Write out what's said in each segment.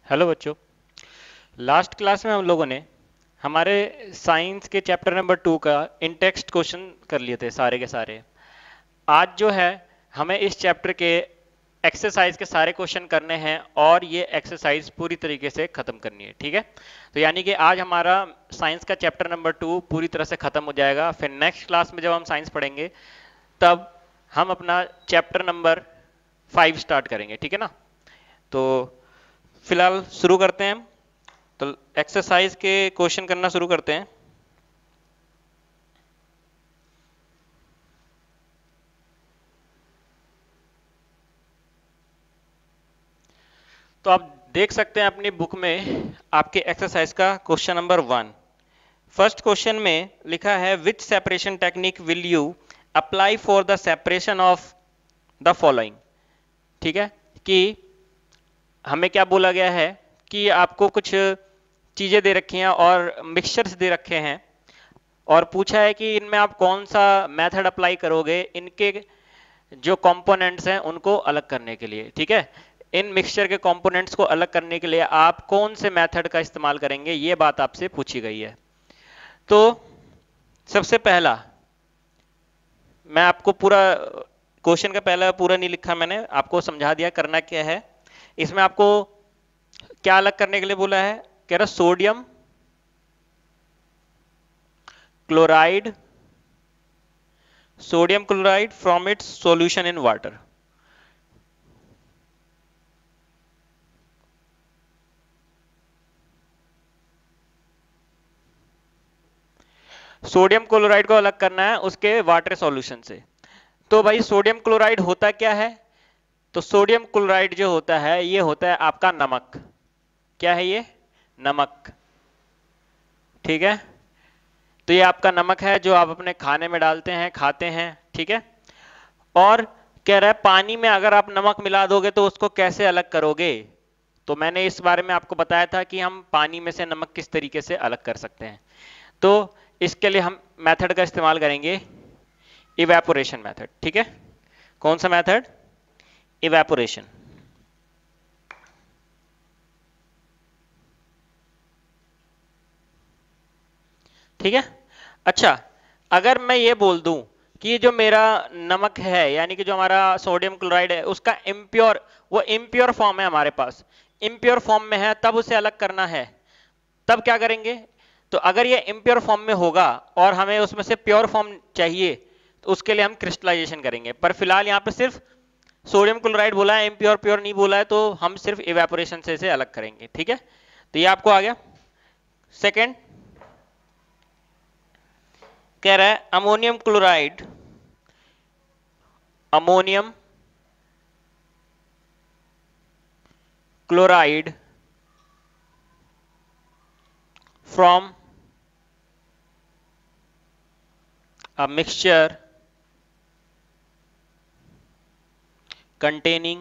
Hello बच्चों। Last class में हम लोगों ने हमारे साइंस के चैप्टर नंबर 2 का इन टेक्स्ट क्वेश्चन कर लिए थे सारे के सारे। आज जो है हमें इस चैप्टर के एक्सरसाइज के सारे क्वेश्चन करने हैं और ये एक्सरसाइज पूरी तरीके से खत्म करनी है, ठीक है। तो यानी कि आज हमारा साइंस का चैप्टर नंबर 2 पूरी तरह से खत्म हो जाएगा। फिर नेक्स्ट क्लास में जब हम साइंस पढ़ेंगे तब हम अपना चैप्टर नंबर 5 स्टार्ट करेंगे, ठीक है ना। तो फिलहाल शुरू करते हैं हम। तो एक्सरसाइज के क्वेश्चन करना शुरू करते हैं। तो आप देख सकते हैं अपनी बुक में आपके एक्सरसाइज का क्वेश्चन नंबर 1। फर्स्ट क्वेश्चन में लिखा है which separation technique will you apply for the separation of the following. ठीक है कि हमें क्या बोला गया है कि आपको कुछ चीजें दे रखी हैं और मिक्सचर्स दे रखे हैं और पूछा है कि इनमें आप कौन सा मेथड अप्लाई करोगे इनके जो कंपोनेंट्स हैं उनको अलग करने के लिए। ठीक है, इन मिक्सचर के कंपोनेंट्स को अलग करने के लिए आप कौन से मेथड का इस्तेमाल करेंगे, ये बात आपसे पूछी गई है। तो सबसे पहला मैं आपको पूरा क्वेश्चन का पहला पूरा नहीं लिखा, मैंने आपको समझा दिया करना क्या है। इसमें आपको क्या अलग करने के लिए बोला है, कह रहा sodium chloride from its solution in water. Sodium chloride को अलग करना है उसके वाटर सॉल्यूशन से। तो भाई सोडियम क्लोराइड होता क्या है, तो सोडियम क्लोराइड जो होता है ये होता है आपका नमक। क्या है ये, नमक। ठीक है, तो ये आपका नमक है जो आप अपने खाने में डालते हैं, खाते हैं। ठीक है, और कह रहा है पानी में अगर आप नमक मिला दोगे तो उसको कैसे अलग करोगे। तो मैंने इस बारे में आपको बताया था कि हम पानी में से नमक किस तरीके से अलग कर सकते हैं। तो इसके लिए हम मेथड का इस्तेमाल करेंगे इवेपोरेशन मेथड। ठीक है, कौन सा मेथड, इवेपोरेशन। ठीक है, अच्छा अगर मैं ये बोल दूं कि ये जो मेरा नमक है यानी कि जो हमारा सोडियम क्लोराइड है उसका इम्प्योर, वो इम्प्योर फॉर्म है हमारे पास, इम्प्योर फॉर्म में है, तब उसे अलग करना है, तब क्या करेंगे। तो अगर ये इम्प्योर फॉर्म में होगा और हमें उसमें से प्योर फॉर्म चाहिए तो उसके लिए हम क्रिस्टलाइजेशन करेंगे। पर फिलहाल यहाँ पे सिर्फ सोडियम क्लोराइड बोला है, इम्प्योर प्योर नहीं बोला है, तो हम सिर्फ इवेपोरेशन से इसे अलग करेंगे। ठीक है, तो ये आपको आ गया। सेकेंड कह रहा है ammonium chloride from a mixture containing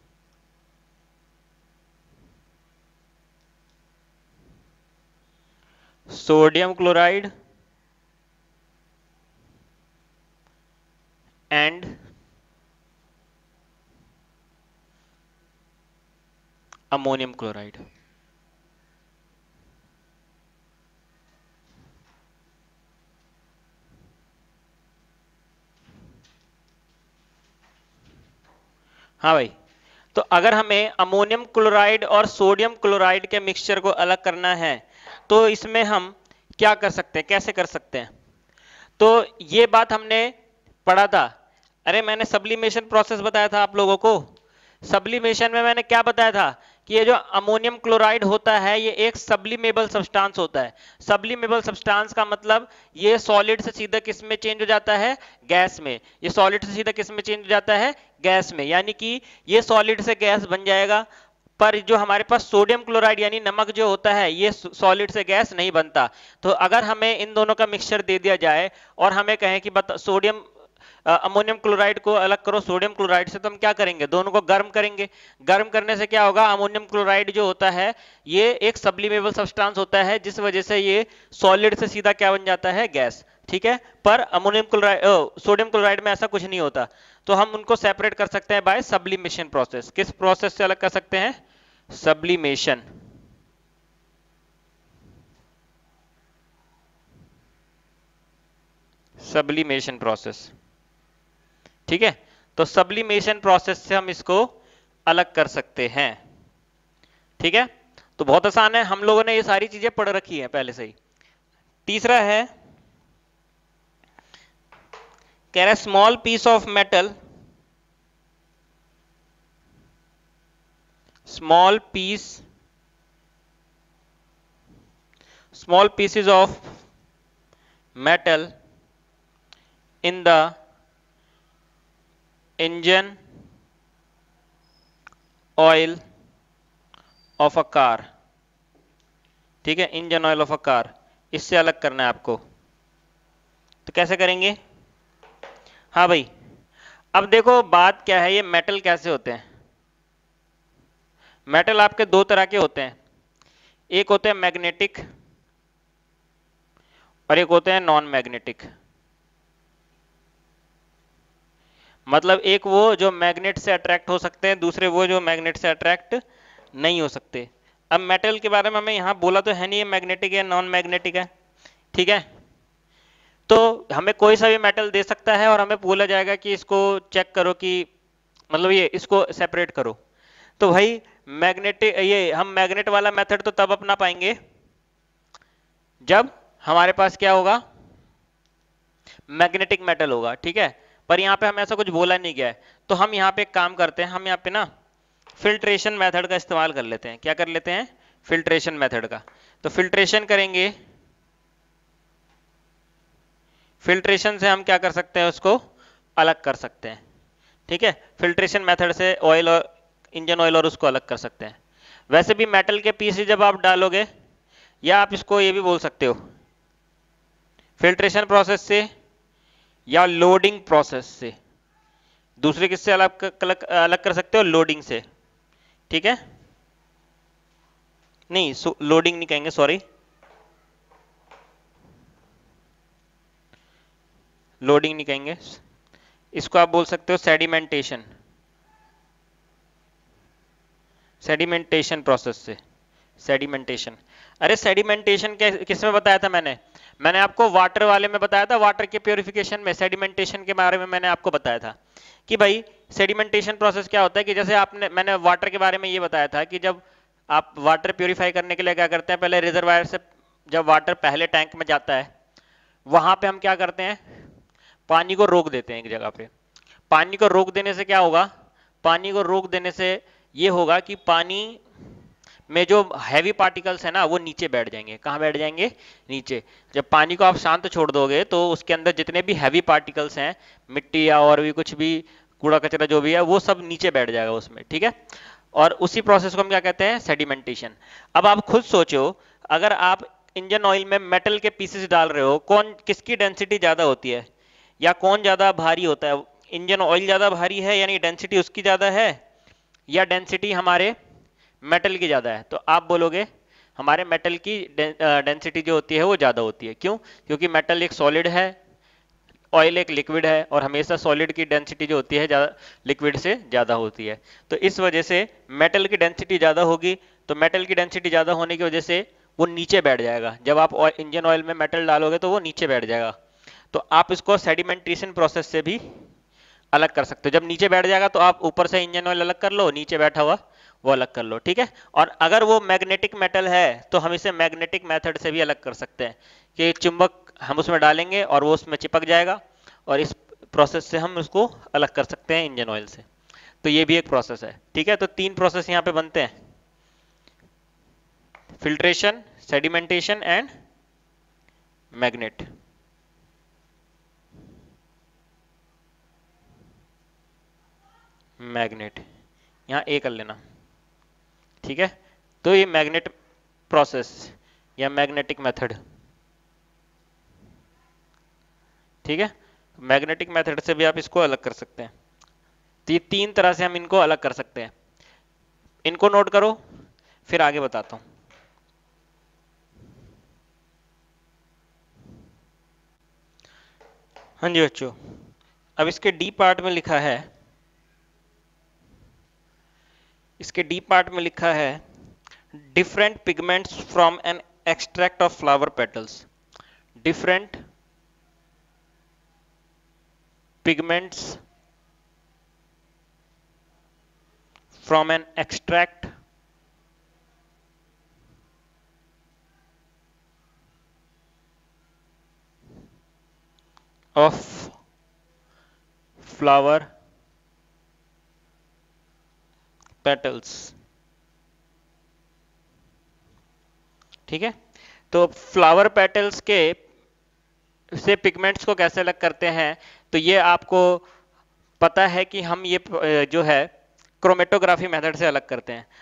sodium chloride and ammonium chloride। हाँ भाई, तो अगर हमें अमोनियम क्लोराइड और सोडियम क्लोराइड के मिक्सचर को अलग करना है तो इसमें हम क्या कर सकते हैं, कैसे कर सकते हैं। तो ये बात हमने पढ़ा था, अरे मैंने सब्लिमेशन प्रोसेस बताया था आप लोगों को। सब्लिमेशन में मैंने क्या बताया था कि ये जो अमोनियम क्लोराइड होता है ये एक सब्लिमेबल सब्सटेंस होता है। सब्लिमेबल सब्सटेंस का मतलब ये सॉलिड से सीधा किस में चेंज हो जाता है, गैस में। ये सॉलिड से सीधा किस में चेंज हो जाता है, गैस में, यानी कि ये सॉलिड से गैस बन जाएगा। पर जो हमारे पास सोडियम क्लोराइड यानी नमक जो होता है ये सॉलिड से गैस नहीं बनता। तो अगर हमें इन दोनों का मिक्सचर दे दिया जाए और हमें कहें कि सोडियम अमोनियम क्लोराइड को अलग करो सोडियम क्लोराइड से, तो हम क्या करेंगे, दोनों को गर्म करेंगे। गर्म करने से क्या होगा, अमोनियम क्लोराइड जो होता है ये एक सब्लिमेबल सब्सटेंस होता है जिस वजह से ये सॉलिड से सीधा क्या बन जाता है, गैस। ठीक है, पर अमोनियम क्लोराइड सोडियम क्लोराइड में ऐसा कुछ नहीं होता। तो हम उनको सेपरेट कर सकते हैं बाय सब्लिमेशन प्रोसेस। किस प्रोसेस से अलग कर सकते हैं, सब्लिमेशन। Sublimation process. ठीक है, तो सब्लिमेशन प्रोसेस से हम इसको अलग कर सकते हैं। ठीक है, तो बहुत आसान है, हम लोगों ने ये सारी चीजें पढ़ रखी है पहले से ही। तीसरा है, कह रहा है small piece of metal, small pieces of metal in the engine oil of a car। ठीक है, engine oil of a car, इससे अलग करना है आपको। तो कैसे करेंगे? हाँ भाई, अब देखो बात क्या है, ये मेटल कैसे होते हैं। मेटल आपके दो तरह के होते हैं, एक होते हैं मैग्नेटिक और एक होते हैं नॉन मैग्नेटिक। मतलब एक वो जो मैग्नेट से अट्रैक्ट हो सकते हैं, दूसरे वो जो मैग्नेट से अट्रैक्ट नहीं हो सकते। अब मेटल के बारे में हमें यहां बोला तो है नहीं ये मैग्नेटिक है नॉन मैग्नेटिक है। ठीक है, तो हमें कोई सा भी मेटल दे सकता है और हमें बोला जाएगा कि इसको चेक करो कि मतलब ये इसको सेपरेट करो। तो भाई मैग्नेटिक, ये हम मैग्नेट वाला मेथड तो तब अपना पाएंगे जब हमारे पास क्या होगा, मैग्नेटिक मेटल होगा। ठीक है, पर यहां पे हमें ऐसा कुछ बोला नहीं गया है, तो हम यहां पे एक काम करते हैं, हम यहां पे ना फिल्ट्रेशन मेथड का इस्तेमाल कर लेते हैं। क्या कर लेते हैं? फिल्ट्रेशन मेथड का। तो फिल्ट्रेशन करेंगे, फिल्ट्रेशन से हम क्या कर सकते हैं, उसको अलग कर सकते हैं। ठीक है, फिल्ट्रेशन मेथड से ऑयल और इंजन ऑयल और उसको अलग कर सकते हैं। वैसे भी मेटल के पीस जब आप डालोगे, या आप इसको ये भी बोल सकते हो फिल्ट्रेशन प्रोसेस से या लोडिंग प्रोसेस से। दूसरे किससे अलग कर सकते हो? लोडिंग से। ठीक है, नहीं लोडिंग नहीं कहेंगे, सॉरी, लोडिंग नहीं कहेंगे, इसको आप बोल सकते हो सेडिमेंटेशन, सेडिमेंटेशन प्रोसेस से। सेडिमेंटेशन, अरे सेडिमेंटेशन किस में बताया था मैंने आपको वाटर वाले में बताया था, वाटर के प्योरिफिकेशन में सेडिमेंटेशन के बारे में मैंने आपको बताया था कि भाई सेडिमेंटेशन प्रोसेस क्या होता है। कि जैसे मैंने वाटर के बारे में ये बताया था कि जब आप वाटर प्योरीफाई करने के लिए क्या करते हैं, पहले रिजर्वायर से जब वाटर पहले टैंक में जाता है, वहां पे हम क्या करते हैं, पानी को रोक देते हैं एक जगह पे। पानी को रोक देने से क्या होगा, पानी को रोक देने से ये होगा कि पानी में जो हैवी पार्टिकल्स है ना वो नीचे बैठ जाएंगे। कहाँ बैठ जाएंगे? नीचे। जब पानी को आप शांत छोड़ दोगे तो उसके अंदर जितने भी हैवी पार्टिकल्स हैं, मिट्टी या और भी कुछ भी कूड़ा कचरा जो भी है, वो सब नीचे बैठ जाएगा उसमें। ठीक है, और उसी प्रोसेस को हम क्या कहते हैं? सेडिमेंटेशन। अब आप खुद सोचो, अगर आप इंजन ऑयल में मेटल के पीसेस डाल रहे हो, कौन किसकी डेंसिटी ज्यादा होती है या कौन ज्यादा भारी होता है? इंजन ऑयल ज्यादा भारी है यानी डेंसिटी उसकी ज्यादा है, या डेंसिटी हमारे मेटल की ज्यादा है? तो आप बोलोगे हमारे मेटल की डेंसिटी जो होती है वो ज्यादा होती है। क्यों? क्योंकि मेटल एक सॉलिड है, ऑयल एक लिक्विड है, और हमेशा सॉलिड की डेंसिटी जो होती है लिक्विड से ज्यादा होती है। तो इस वजह से मेटल की डेंसिटी ज्यादा होगी, तो मेटल की डेंसिटी ज्यादा होने की वजह से वो नीचे बैठ जाएगा। जब आप इंजन ऑयल में मेटल डालोगे तो वो नीचे बैठ जाएगा। तो आप इसको सेडिमेंटेशन प्रोसेस से भी अलग कर सकते हो। जब नीचे बैठ जाएगा तो आप ऊपर से इंजन ऑयल अलग कर लो, नीचे बैठा हुआ वो अलग कर लो। ठीक है, और अगर वो मैग्नेटिक मेटल है तो हम इसे मैग्नेटिक मेथड से भी अलग कर सकते हैं कि चुंबक हम उसमें डालेंगे और वो उसमें चिपक जाएगा, और इस प्रोसेस से हम उसको अलग कर सकते हैं इंजन ऑयल से। तो ये भी एक प्रोसेस है। ठीक है, तो 3 प्रोसेस यहाँ पे बनते हैं, filtration, sedimentation and magnet. Magnet यहाँ ए कर लेना। ठीक है, तो ये मैग्नेट प्रोसेस या मैग्नेटिक मेथड। ठीक है, मैग्नेटिक मेथड से भी आप इसको अलग कर सकते हैं। तो ये 3 तरह से हम इनको अलग कर सकते हैं। इनको नोट करो, फिर आगे बताता हूं। हाँ जी बच्चों, अब इसके डी पार्ट में लिखा है, इसके डी पार्ट में लिखा है different pigments from an extract of flower petals. Different pigments from an extract of flower petals। ठीक है, तो फ्लावर पेटल्स के से पिगमेंट्स को कैसे अलग करते हैं, तो ये आपको पता है कि हम ये जो है क्रोमेटोग्राफी मेथड से अलग करते हैं।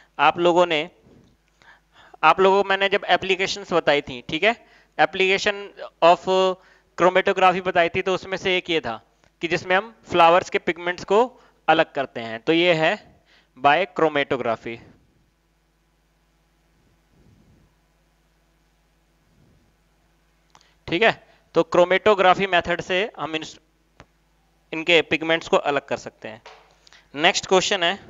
आप लोगों को मैंने जब एप्लीकेशंस बताई थी, ठीक है, एप्लीकेशन ऑफ क्रोमेटोग्राफी बताई थी, तो उसमें से एक ये था कि जिसमें हम फ्लावर्स के पिगमेंट्स को अलग करते हैं, तो ये है बाय क्रोमेटोग्राफी। ठीक है, तो क्रोमेटोग्राफी मेथड से हम इनके पिगमेंट्स को अलग कर सकते हैं। नेक्स्ट क्वेश्चन है,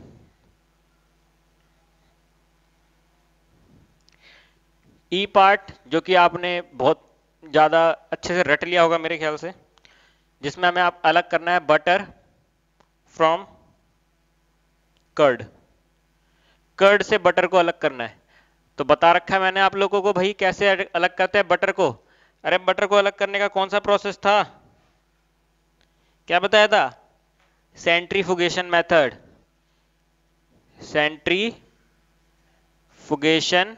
ई पार्ट, जो कि आपने बहुत ज्यादा अच्छे से रट लिया होगा मेरे ख्याल से, जिसमें हमें आप अलग करना है बटर फ्रॉम कर्ड। कर्ड से बटर को अलग करना है, तो बता रखा है मैंने आप लोगों को भाई कैसे अलग करते हैं बटर को। अरे बटर को अलग करने का कौन सा प्रोसेस था, क्या बताया था? सेंट्रीफुगेशन मेथड। सेंट्रीफुगेशन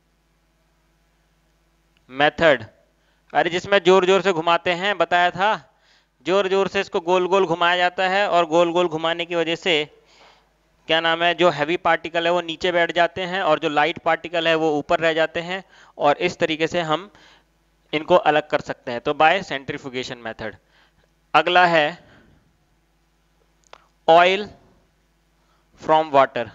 मेथड, अरे जिसमें जोर जोर से घुमाते हैं, बताया था, जोर जोर से इसको गोल गोल घुमाया जाता है, और गोल गोल घुमाने की वजह से क्या नाम है, जो हैवी पार्टिकल है वो नीचे बैठ जाते हैं और जो लाइट पार्टिकल है वो ऊपर रह जाते हैं, और इस तरीके से हम इनको अलग कर सकते हैं, तो बाय सेंट्रीफुगेशन मेथड। अगला है ऑयल फ्रॉम वाटर।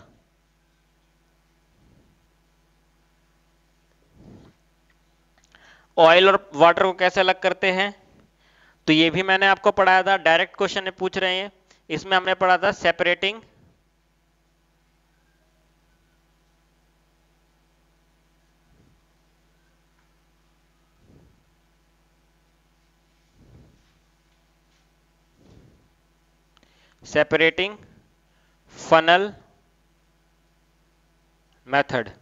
ऑयल और वाटर को कैसे अलग करते हैं, तो ये भी मैंने आपको पढ़ाया था, डायरेक्ट क्वेश्चन में पूछ रहे हैं। इसमें हमने पढ़ा था separating separating funnel method.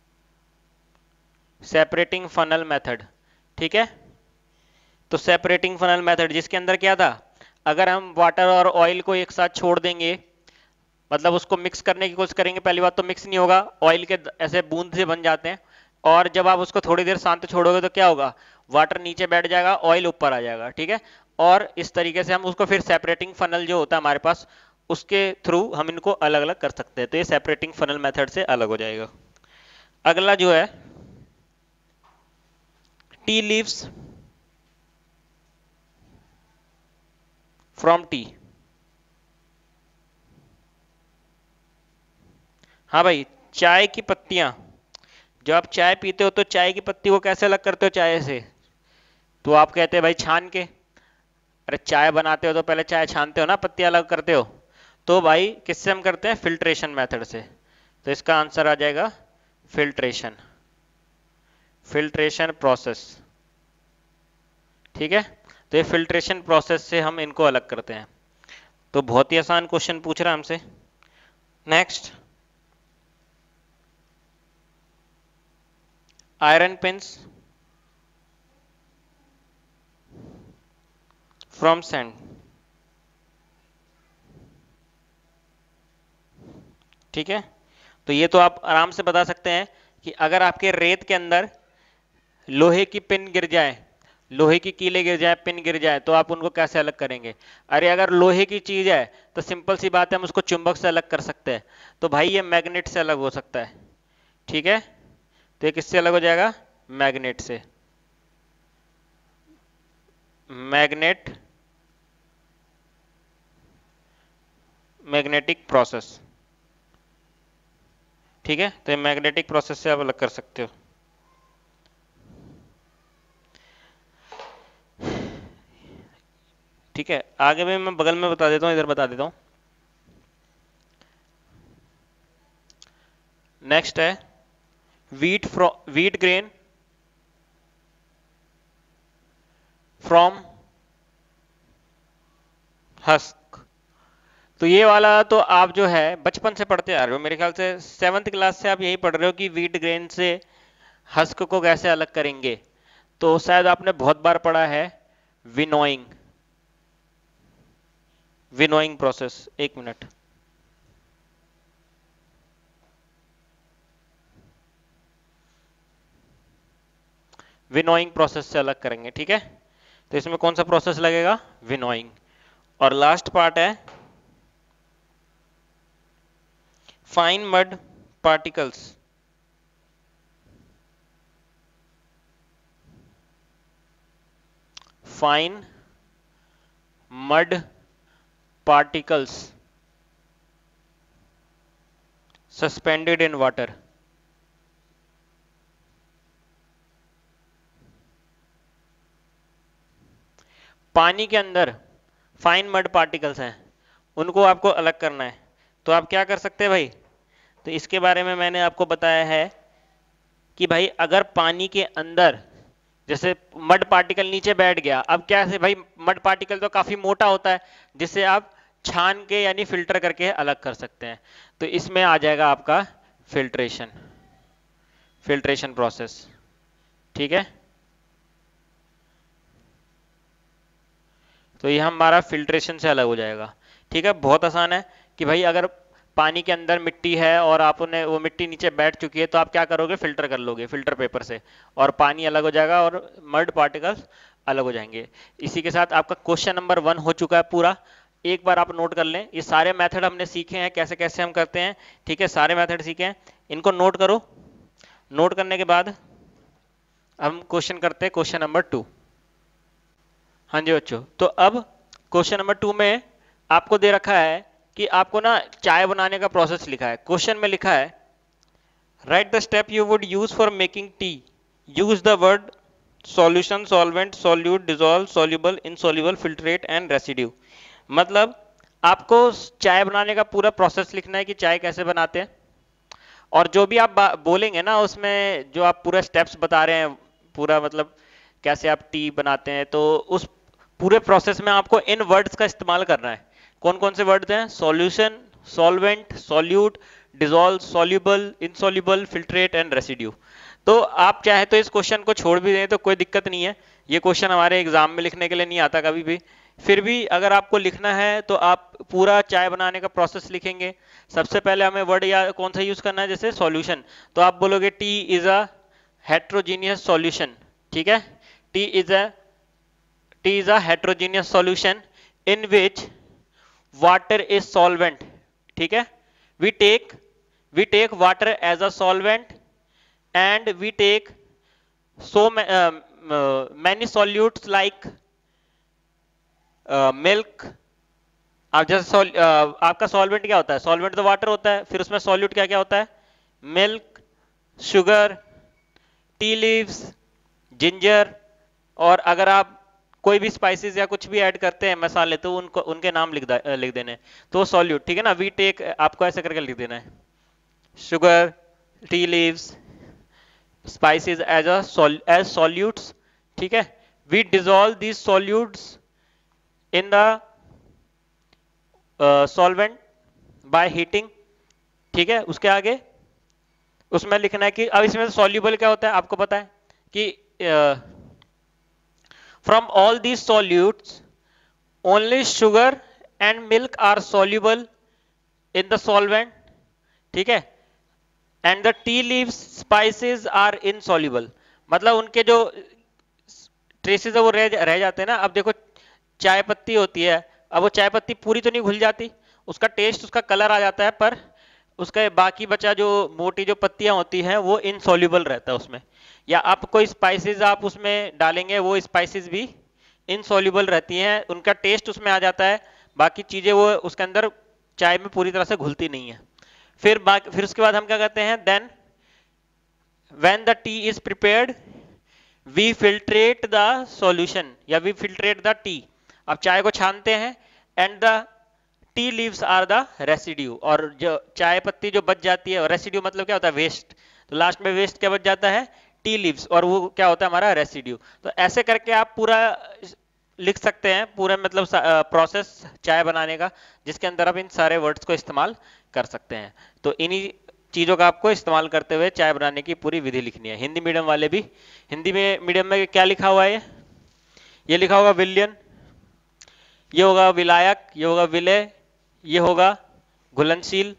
Separating funnel method, ठीक है, तो सेपरेटिंग फनल मेथड जिसके अंदर क्या था, अगर हम वाटर और ऑयल को एक साथ छोड़ देंगे, मतलब उसको मिक्स करने की कोशिश करेंगे, पहली बात तो मिक्स नहीं होगा, ऑयल के ऐसे बूंद से बन जाते हैं, और जब आप उसको थोड़ी देर शांत छोड़ोगे तो क्या होगा, वाटर नीचे बैठ जाएगा, ऑयल ऊपर आ जाएगा, ठीक है, और इस तरीके से हम उसको फिर सेपरेटिंग फनल जो होता है हमारे पास, उसके थ्रू हम इनको अलग अलग कर सकते हैं, तो ये सेपरेटिंग फनल मेथड से अलग हो जाएगा। अगला जो है टी लीव्स फ्रॉम टी। हाँ भाई, चाय की पत्तियां, जब आप चाय पीते हो तो चाय की पत्ती को कैसे अलग करते हो चाय से, तो आप कहते हैं भाई छान के। अरे चाय बनाते हो तो पहले चाय छानते हो ना, पत्ती अलग करते हो, तो भाई किससे हम करते हैं, फिल्ट्रेशन मेथड से, तो इसका आंसर आ जाएगा फिल्ट्रेशन, फिल्ट्रेशन प्रोसेस। ठीक है, तो ये फिल्ट्रेशन प्रोसेस से हम इनको अलग करते हैं, तो बहुत ही आसान क्वेश्चन पूछ रहा है हमसे। Next, iron pins from sand. ठीक है, तो ये तो आप आराम से बता सकते हैं कि अगर आपके रेत के अंदर लोहे की पिन गिर जाए, लोहे की कीले गिर जाए, पिन गिर जाए, तो आप उनको कैसे अलग करेंगे। अरे अगर लोहे की चीज है तो सिंपल सी बात है, हम उसको चुंबक से अलग कर सकते हैं, तो भाई ये मैग्नेट से अलग हो सकता है। ठीक है, तो ये किससे अलग हो जाएगा, मैग्नेट से, मैग्नेट, मैग्नेटिक प्रोसेस। ठीक है, तो ये मैग्नेटिक प्रोसेस से आप अलग कर सकते हो। ठीक है, आगे भी मैं बगल में बता देता हूँ, इधर बता देता हूँ। नेक्स्ट है वीट ग्रेन फ्रॉम हस्क। तो ये वाला तो आप जो है बचपन से पढ़ते आ रहे हो, मेरे ख्याल से 7th क्लास से आप यही पढ़ रहे हो कि व्हीट ग्रेन से हस्क को कैसे अलग करेंगे। तो शायद आपने बहुत बार पढ़ा है विनोइंग, विनोइंग प्रोसेस। एक मिनट, विनोइंग प्रोसेस से अलग करेंगे, ठीक है। तो इसमें कौन सा प्रोसेस लगेगा, विनोइंग। और लास्ट पार्ट है fine mud particles. Fine mud particles suspended in water. पानी के अंदर फाइन मड पार्टिकल्स हैं, उनको आपको अलग करना है। तो आप क्या कर सकते हैं भाई, तो इसके बारे में मैंने आपको बताया है कि भाई अगर पानी के अंदर जैसे मड पार्टिकल नीचे बैठ गया, अब क्या है भाई, मड पार्टिकल तो काफी मोटा होता है जिसे आप छान के यानी फिल्टर करके अलग कर सकते हैं। तो इसमें आ जाएगा आपका फिल्ट्रेशन, फिल्ट्रेशन प्रोसेस, ठीक है। तो ये हमारा फिल्ट्रेशन से अलग हो जाएगा, ठीक है। बहुत आसान है कि भाई अगर पानी के अंदर मिट्टी है और आपने वो मिट्टी नीचे बैठ चुकी है तो आप क्या करोगे, फिल्टर कर लोगे फिल्टर पेपर से, और पानी अलग हो जाएगा और मड पार्टिकल्स अलग हो जाएंगे। इसी के साथ आपका क्वेश्चन नंबर 1 हो चुका है पूरा। एक बार आप नोट कर लें, ये सारे मेथड हमने सीखे हैं कैसे कैसे हम करते हैं, ठीक है। सारे मेथड सीखे हैं, इनको नोट करो। नोट करने के बाद हम क्वेश्चन करते हैं क्वेश्चन नंबर 2। हाँ जी बच्चों, तो अब क्वेश्चन नंबर 2 में आपको दे रखा है कि आपको ना चाय बनाने का प्रोसेस लिखा है। क्वेश्चन में लिखा है write the step you would use for making tea, use the word solution, solvent, solute, dissolve, soluble, insoluble, filtrate and residue. मतलब आपको चाय बनाने का पूरा प्रोसेस लिखना है कि चाय कैसे बनाते हैं, और जो भी आप बोलेंगे ना उसमें जो आप पूरा स्टेप्स बता रहे हैं, पूरा मतलब कैसे आप टी बनाते हैं, तो उस पूरे प्रोसेस में आपको इन वर्ड्स का इस्तेमाल करना है। कौन कौन से वर्ड्स हैं, solution, solvent, solute, dissolve, soluble, insoluble, filtrate and residue. तो आप चाहे तो इस क्वेश्चन को छोड़ भी दें तो कोई दिक्कत नहीं है, ये क्वेश्चन हमारे एग्जाम में लिखने के लिए नहीं आता कभी भी। फिर भी अगर आपको लिखना है तो आप पूरा चाय बनाने का प्रोसेस लिखेंगे। सबसे पहले हमें वर्ड या कौन सा यूज करना है, जैसे सॉल्यूशन, तो आप बोलोगे tea is a heterogeneous solution, ठीक है। Tea is a heterogeneous solution in which water is solvent, ठीक है। We take water as a solvent and we take so many solutes like milk. आप जैसे आपका सॉल्वेंट क्या होता है, सॉल्वेंट तो वाटर होता है, फिर उसमें सॉल्यूट क्या क्या होता है, milk, sugar, tea leaves, ginger, और अगर आप कोई भी स्पाइसेस या कुछ भी ऐड करते हैं मसाले तो उनको उनके नाम लिख देने, तो सॉल्यूट, ठीक है ना। वी टेक आपको ऐसे करके लिख देना है, sugar, tea leaves, spices as solutes, ठीक है। We dissolve these solutes in the solvent by heating, ठीक है। उसके आगे उसमें लिखना है कि अब इसमें सॉल्यूबल क्या होता है, आपको पता है कि from all these solutes only sugar and milk are soluble in the solvent, ठीक है। And the tea leaves spices are insoluble, मतलब उनके जो ट्रेसेस है वो रह जाते हैं ना। अब देखो चाय पत्ती होती है, अब वो चाय पत्ती पूरी तो नहीं घुल जाती, उसका टेस्ट, उसका कलर आ जाता है, पर उसका बाकी बचा जो मोटी जो पत्तियां होती हैं वो इनसॉल्युबल रहता है उसमें। या आप कोई स्पाइसेस आप उसमें डालेंगे, वो स्पाइसेस भी इनसॉल्युबल रहती हैं, उनका टेस्ट उसमें आ जाता है, बाकी चीजें वो उसके अंदर चाय में पूरी तरह से घुलती नहीं है। फिर उसके बाद हम क्या कहते हैं, then when the tea is prepared we filtrate the solution या वी फिल्ट्रेट द टी। अब चाय को छानते हैं, and the tea leaves are the residue, और जो चाय पत्ती जो बच जाती है, रेसिड्यू मतलब क्या होता है, वेस्ट, तो लास्ट में वेस्ट क्या बच जाता है, टी लीव्स, और वो क्या होता है हमारा रेसिड्यू। तो ऐसे करके आप पूरा लिख सकते हैं पूरे मतलब प्रोसेस चाय बनाने का, जिसके अंदर आप इन सारे वर्ड्स को इस्तेमाल कर सकते हैं। तो इन्हीं चीज़ों का आपको इस्तेमाल करते हुए चाय बनाने की पूरी विधि लिखनी है। हिंदी मीडियम वाले भी, हिंदी में मीडियम में क्या लिखा हुआ है, ये लिखा होगा विलियन, ये होगा विलायक, ये होगा विलय, ये होगा घुलनशील,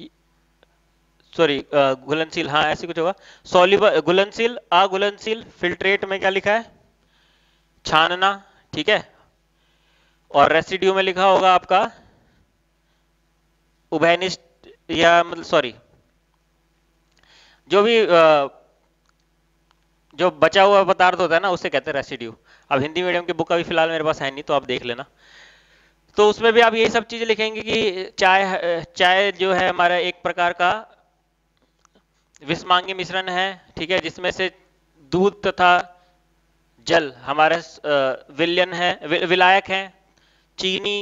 सॉरी घुलनशील, हाँ ऐसे कुछ होगा। सॉल्युबल, घुलनशील, अघुलनशील, फिल्ट्रेट में क्या लिखा है, छानना, ठीक है। और रेसिड्यू में लिखा होगा आपका उभयनिष्ठ, या मतलब सॉरी, जो भी जो बचा हुआ पदार्थ होता है ना उसे कहते हैं रेसिड्यू। अब हिंदी मीडियम की बुक अभी फिलहाल मेरे पास है नहीं, तो आप देख लेना। तो उसमें भी आप यही सब चीजें लिखेंगे कि चाय, चाय जो है हमारा एक प्रकार का विषमांगी मिश्रण है, ठीक है, जिसमें से दूध तथा जल हमारे विलयन है, विलायक है, चीनी,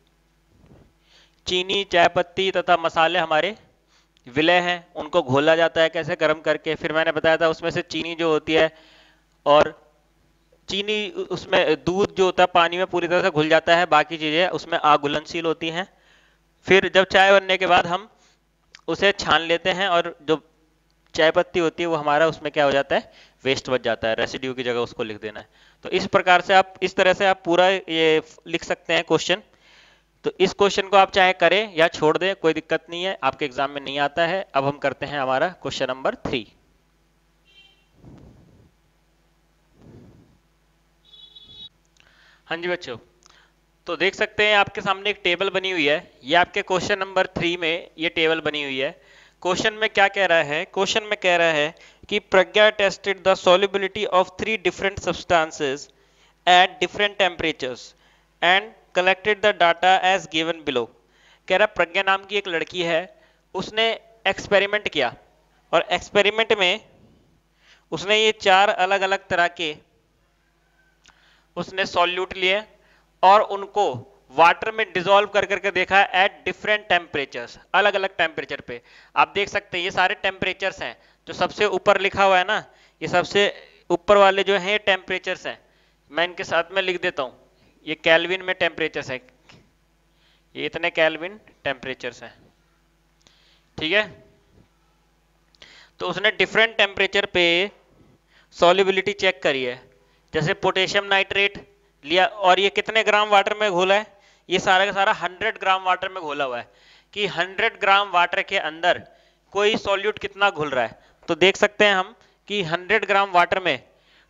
चीनी, चायपत्ती तथा मसाले हमारे विलय हैं। उनको घोला जाता है कैसे, गर्म करके। फिर मैंने बताया था उसमें से चीनी जो होती है, और चीनी उसमें दूध जो होता है पानी में पूरी तरह से घुल जाता है, बाकी चीजें उसमें अघुलनशील होती हैं। फिर जब चाय बनने के बाद हम उसे छान लेते हैं, और जो चाय पत्ती होती है वो हमारा उसमें क्या हो जाता है, वेस्ट बच जाता है। रेसिड्यू की जगह उसको लिख देना है। तो इस प्रकार से आप, इस तरह से आप पूरा ये लिख सकते हैं क्वेश्चन। तो इस क्वेश्चन को आप चाहे करें या छोड़ दें, कोई दिक्कत नहीं है, आपके एग्जाम में नहीं आता है। अब हम करते हैं हमारा क्वेश्चन नंबर 3। हाँ जी बच्चों, तो देख सकते हैं आपके सामने एक टेबल बनी हुई है। ये आपके क्वेश्चन नंबर 3 में ये टेबल बनी हुई है। क्वेश्चन में क्या कह रहा है, क्वेश्चन में कह रहा है कि Pragya tested the solubility of 3 different substances at different temperatures and collected the data as given below. कह रहा प्रज्ञा नाम की एक लड़की है, उसने एक्सपेरिमेंट किया, और एक्सपेरिमेंट में उसने ये 4 अलग अलग तरह के उसने सॉल्यूट लिए, और उनको वाटर में डिसॉल्व कर करके देखा एट डिफरेंट टेम्परेचर्स, अलग अलग टेम्परेचर पे। आप देख सकते हैं ये सारे टेम्परेचर्स हैं, जो सबसे ऊपर लिखा हुआ है ना, ये सबसे ऊपर वाले जो हैं टेम्परेचर्स हैं। मैं इनके साथ में लिख देता हूं, ये केल्विन में टेम्परेचर्स है, ये इतने केल्विन टेम्परेचर्स हैं, ठीक है। तो उसने डिफरेंट टेम्परेचर पे सॉल्युबिलिटी चेक करी है। जैसे पोटेशियम नाइट्रेट लिया, और ये कितने ग्राम वाटर में घोला है, ये सारा का सारा 100 ग्राम वाटर में घोला हुआ है, कि 100 ग्राम वाटर के अंदर कोई सॉल्यूट कितना घुल रहा है। तो देख सकते हैं हम कि 100 ग्राम वाटर में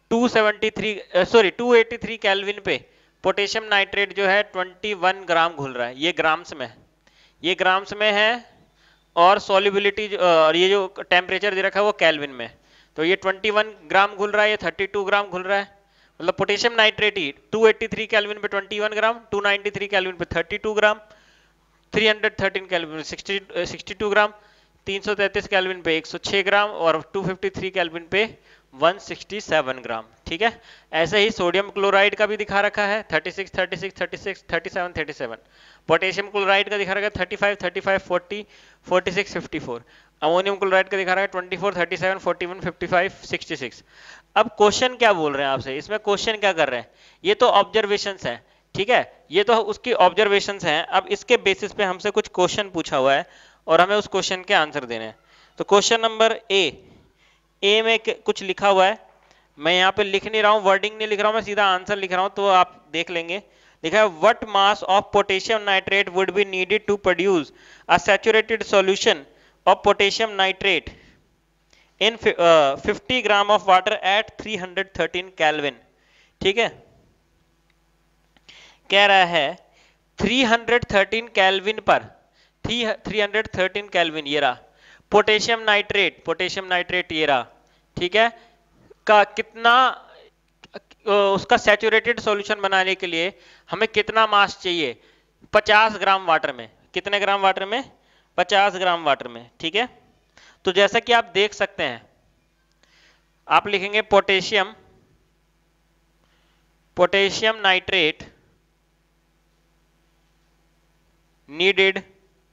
283 केल्विन पे पोटेशियम नाइट्रेट जो है 21 ग्राम घुल रहा है। ये ग्राम्स में, ये ग्राम्स में है, और सॉल्युबिलिटी और ये जो टेम्परेचर दे रखा है वो केल्विन में। तो ये 21 ग्राम घुल रहा है, ये 32 ग्राम घुल रहा है। मतलब पोटेशियम नाइट्रेट ही 283 केल्विन पे 21 ग्राम, 293 केल्विन पे 32 ग्राम, 313 केल्विन पे 62 ग्राम, 333 केल्विन पे 106 ग्राम, और 253 केल्विन पे 167 ग्राम, ठीक है। ऐसे ही सोडियम क्लोराइड का भी दिखा रखा है 36 36 36 37 37। पोटेशियम क्लोराइड का दिखा रखा है 35 35 40 46 54। अमोनियम क्लोराइड का दिखा रहा है 24 37 41 55 66। अब क्वेश्चन क्या बोल रहे हैं आपसे, इसमें क्वेश्चन क्या कर रहे हैं, ये तो ऑब्जर्वेशंस हैं, ठीक है, ये तो उसकी ऑब्जर्वेशंस हैं। अब इसके बेसिस पे हमसे कुछ क्वेश्चन पूछा हुआ है, और हमें उस क्वेश्चन के आंसर देने हैं। तो क्वेश्चन नंबर ए में कुछ लिखा हुआ है, मैं यहाँ पे लिख नहीं रहा हूँ, वर्डिंग नहीं लिख रहा हूँ, मैं सीधा आंसर लिख रहा हूँ, तो आप देख लेंगे। लिखा है what mass of potassium nitrate would be needed to produce a saturated solution of potassium nitrate in 50 gram of water at 313 kelvin, ठीक है। कह रहा है 313 केल्विन पर, 313 केल्विन ये रहा, पोटेशियम नाइट्रेट ये रहा, ठीक है, का कितना, उसका सैचुरेटेड सॉल्यूशन बनाने के लिए हमें कितना मास चाहिए, 50 ग्राम वाटर में। कितने ग्राम वाटर में, 50 ग्राम वाटर में, ठीक है। तो जैसा कि आप देख सकते हैं, आप लिखेंगे potassium nitrate needed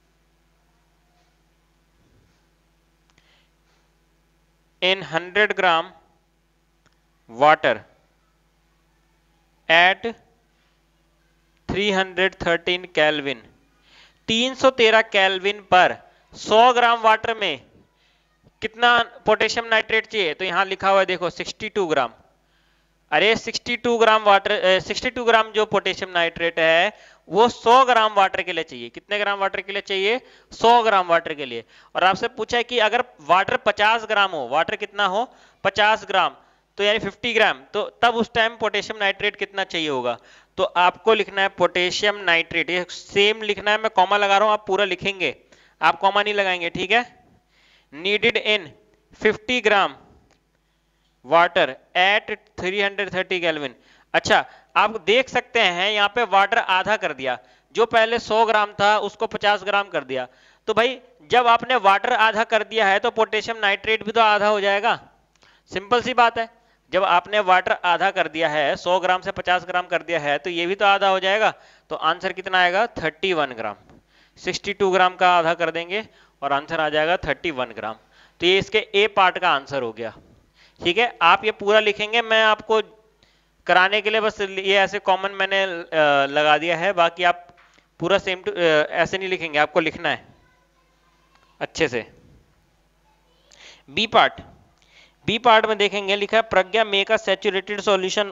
in 100 gram water at 313 kelvin, 313 kelvin पर 100 ग्राम वाटर में कितना पोटेशियम नाइट्रेट चाहिए? तो यहां लिखा हुआ है देखो 62 ग्राम। अरे 62 ग्राम वाटर 62 ग्राम जो पोटेशियम नाइट्रेट है वो 100 ग्राम वाटर के लिए चाहिए। कितने ग्राम वाटर के लिए चाहिए? 100 ग्राम वाटर के लिए। और आपसे पूछा है कि अगर वाटर 50 ग्राम हो, वाटर कितना हो? 50 ग्राम, तो यानी 50 ग्राम, तो तब उस टाइम पोटेशियम नाइट्रेट कितना चाहिए होगा? तो आपको लिखना है पोटेशियम नाइट्रेट, ये सेम लिखना है, मैं कॉमा लगा रहा हूं, आप पूरा लिखेंगे, आप कॉमा नहीं लगाएंगे, ठीक है। Needed in 50 gram water at 330 kelvin. अच्छा, आप देख सकते हैं यहां पे वाटर आधा कर दिया, जो पहले 100 ग्राम था उसको 50 ग्राम कर दिया। तो भाई जब आपने वाटर आधा कर दिया है तो पोटेशियम नाइट्रेट भी तो आधा हो जाएगा, सिंपल सी बात है। जब आपने वाटर आधा कर दिया है, 100 ग्राम से 50 ग्राम कर दिया है, तो ये भी तो आधा हो जाएगा। तो आंसर कितना आएगा? 31 ग्राम। 62 ग्राम का आधा कर देंगे और आंसर आ जाएगा 31 ग्राम। तो ये इसके ए पार्ट का आंसर हो गया, ठीक है। आप ये पूरा लिखेंगे, मैं आपको कराने के लिए बस ये ऐसे कॉमन मैंने लगा दिया है, बाकी आप पूरा सेम टू ऐसे नहीं लिखेंगे, आपको लिखना है अच्छे से। बी पार्ट, बी पार्ट में देखेंगे, लिखा है Pragya make a saturated solution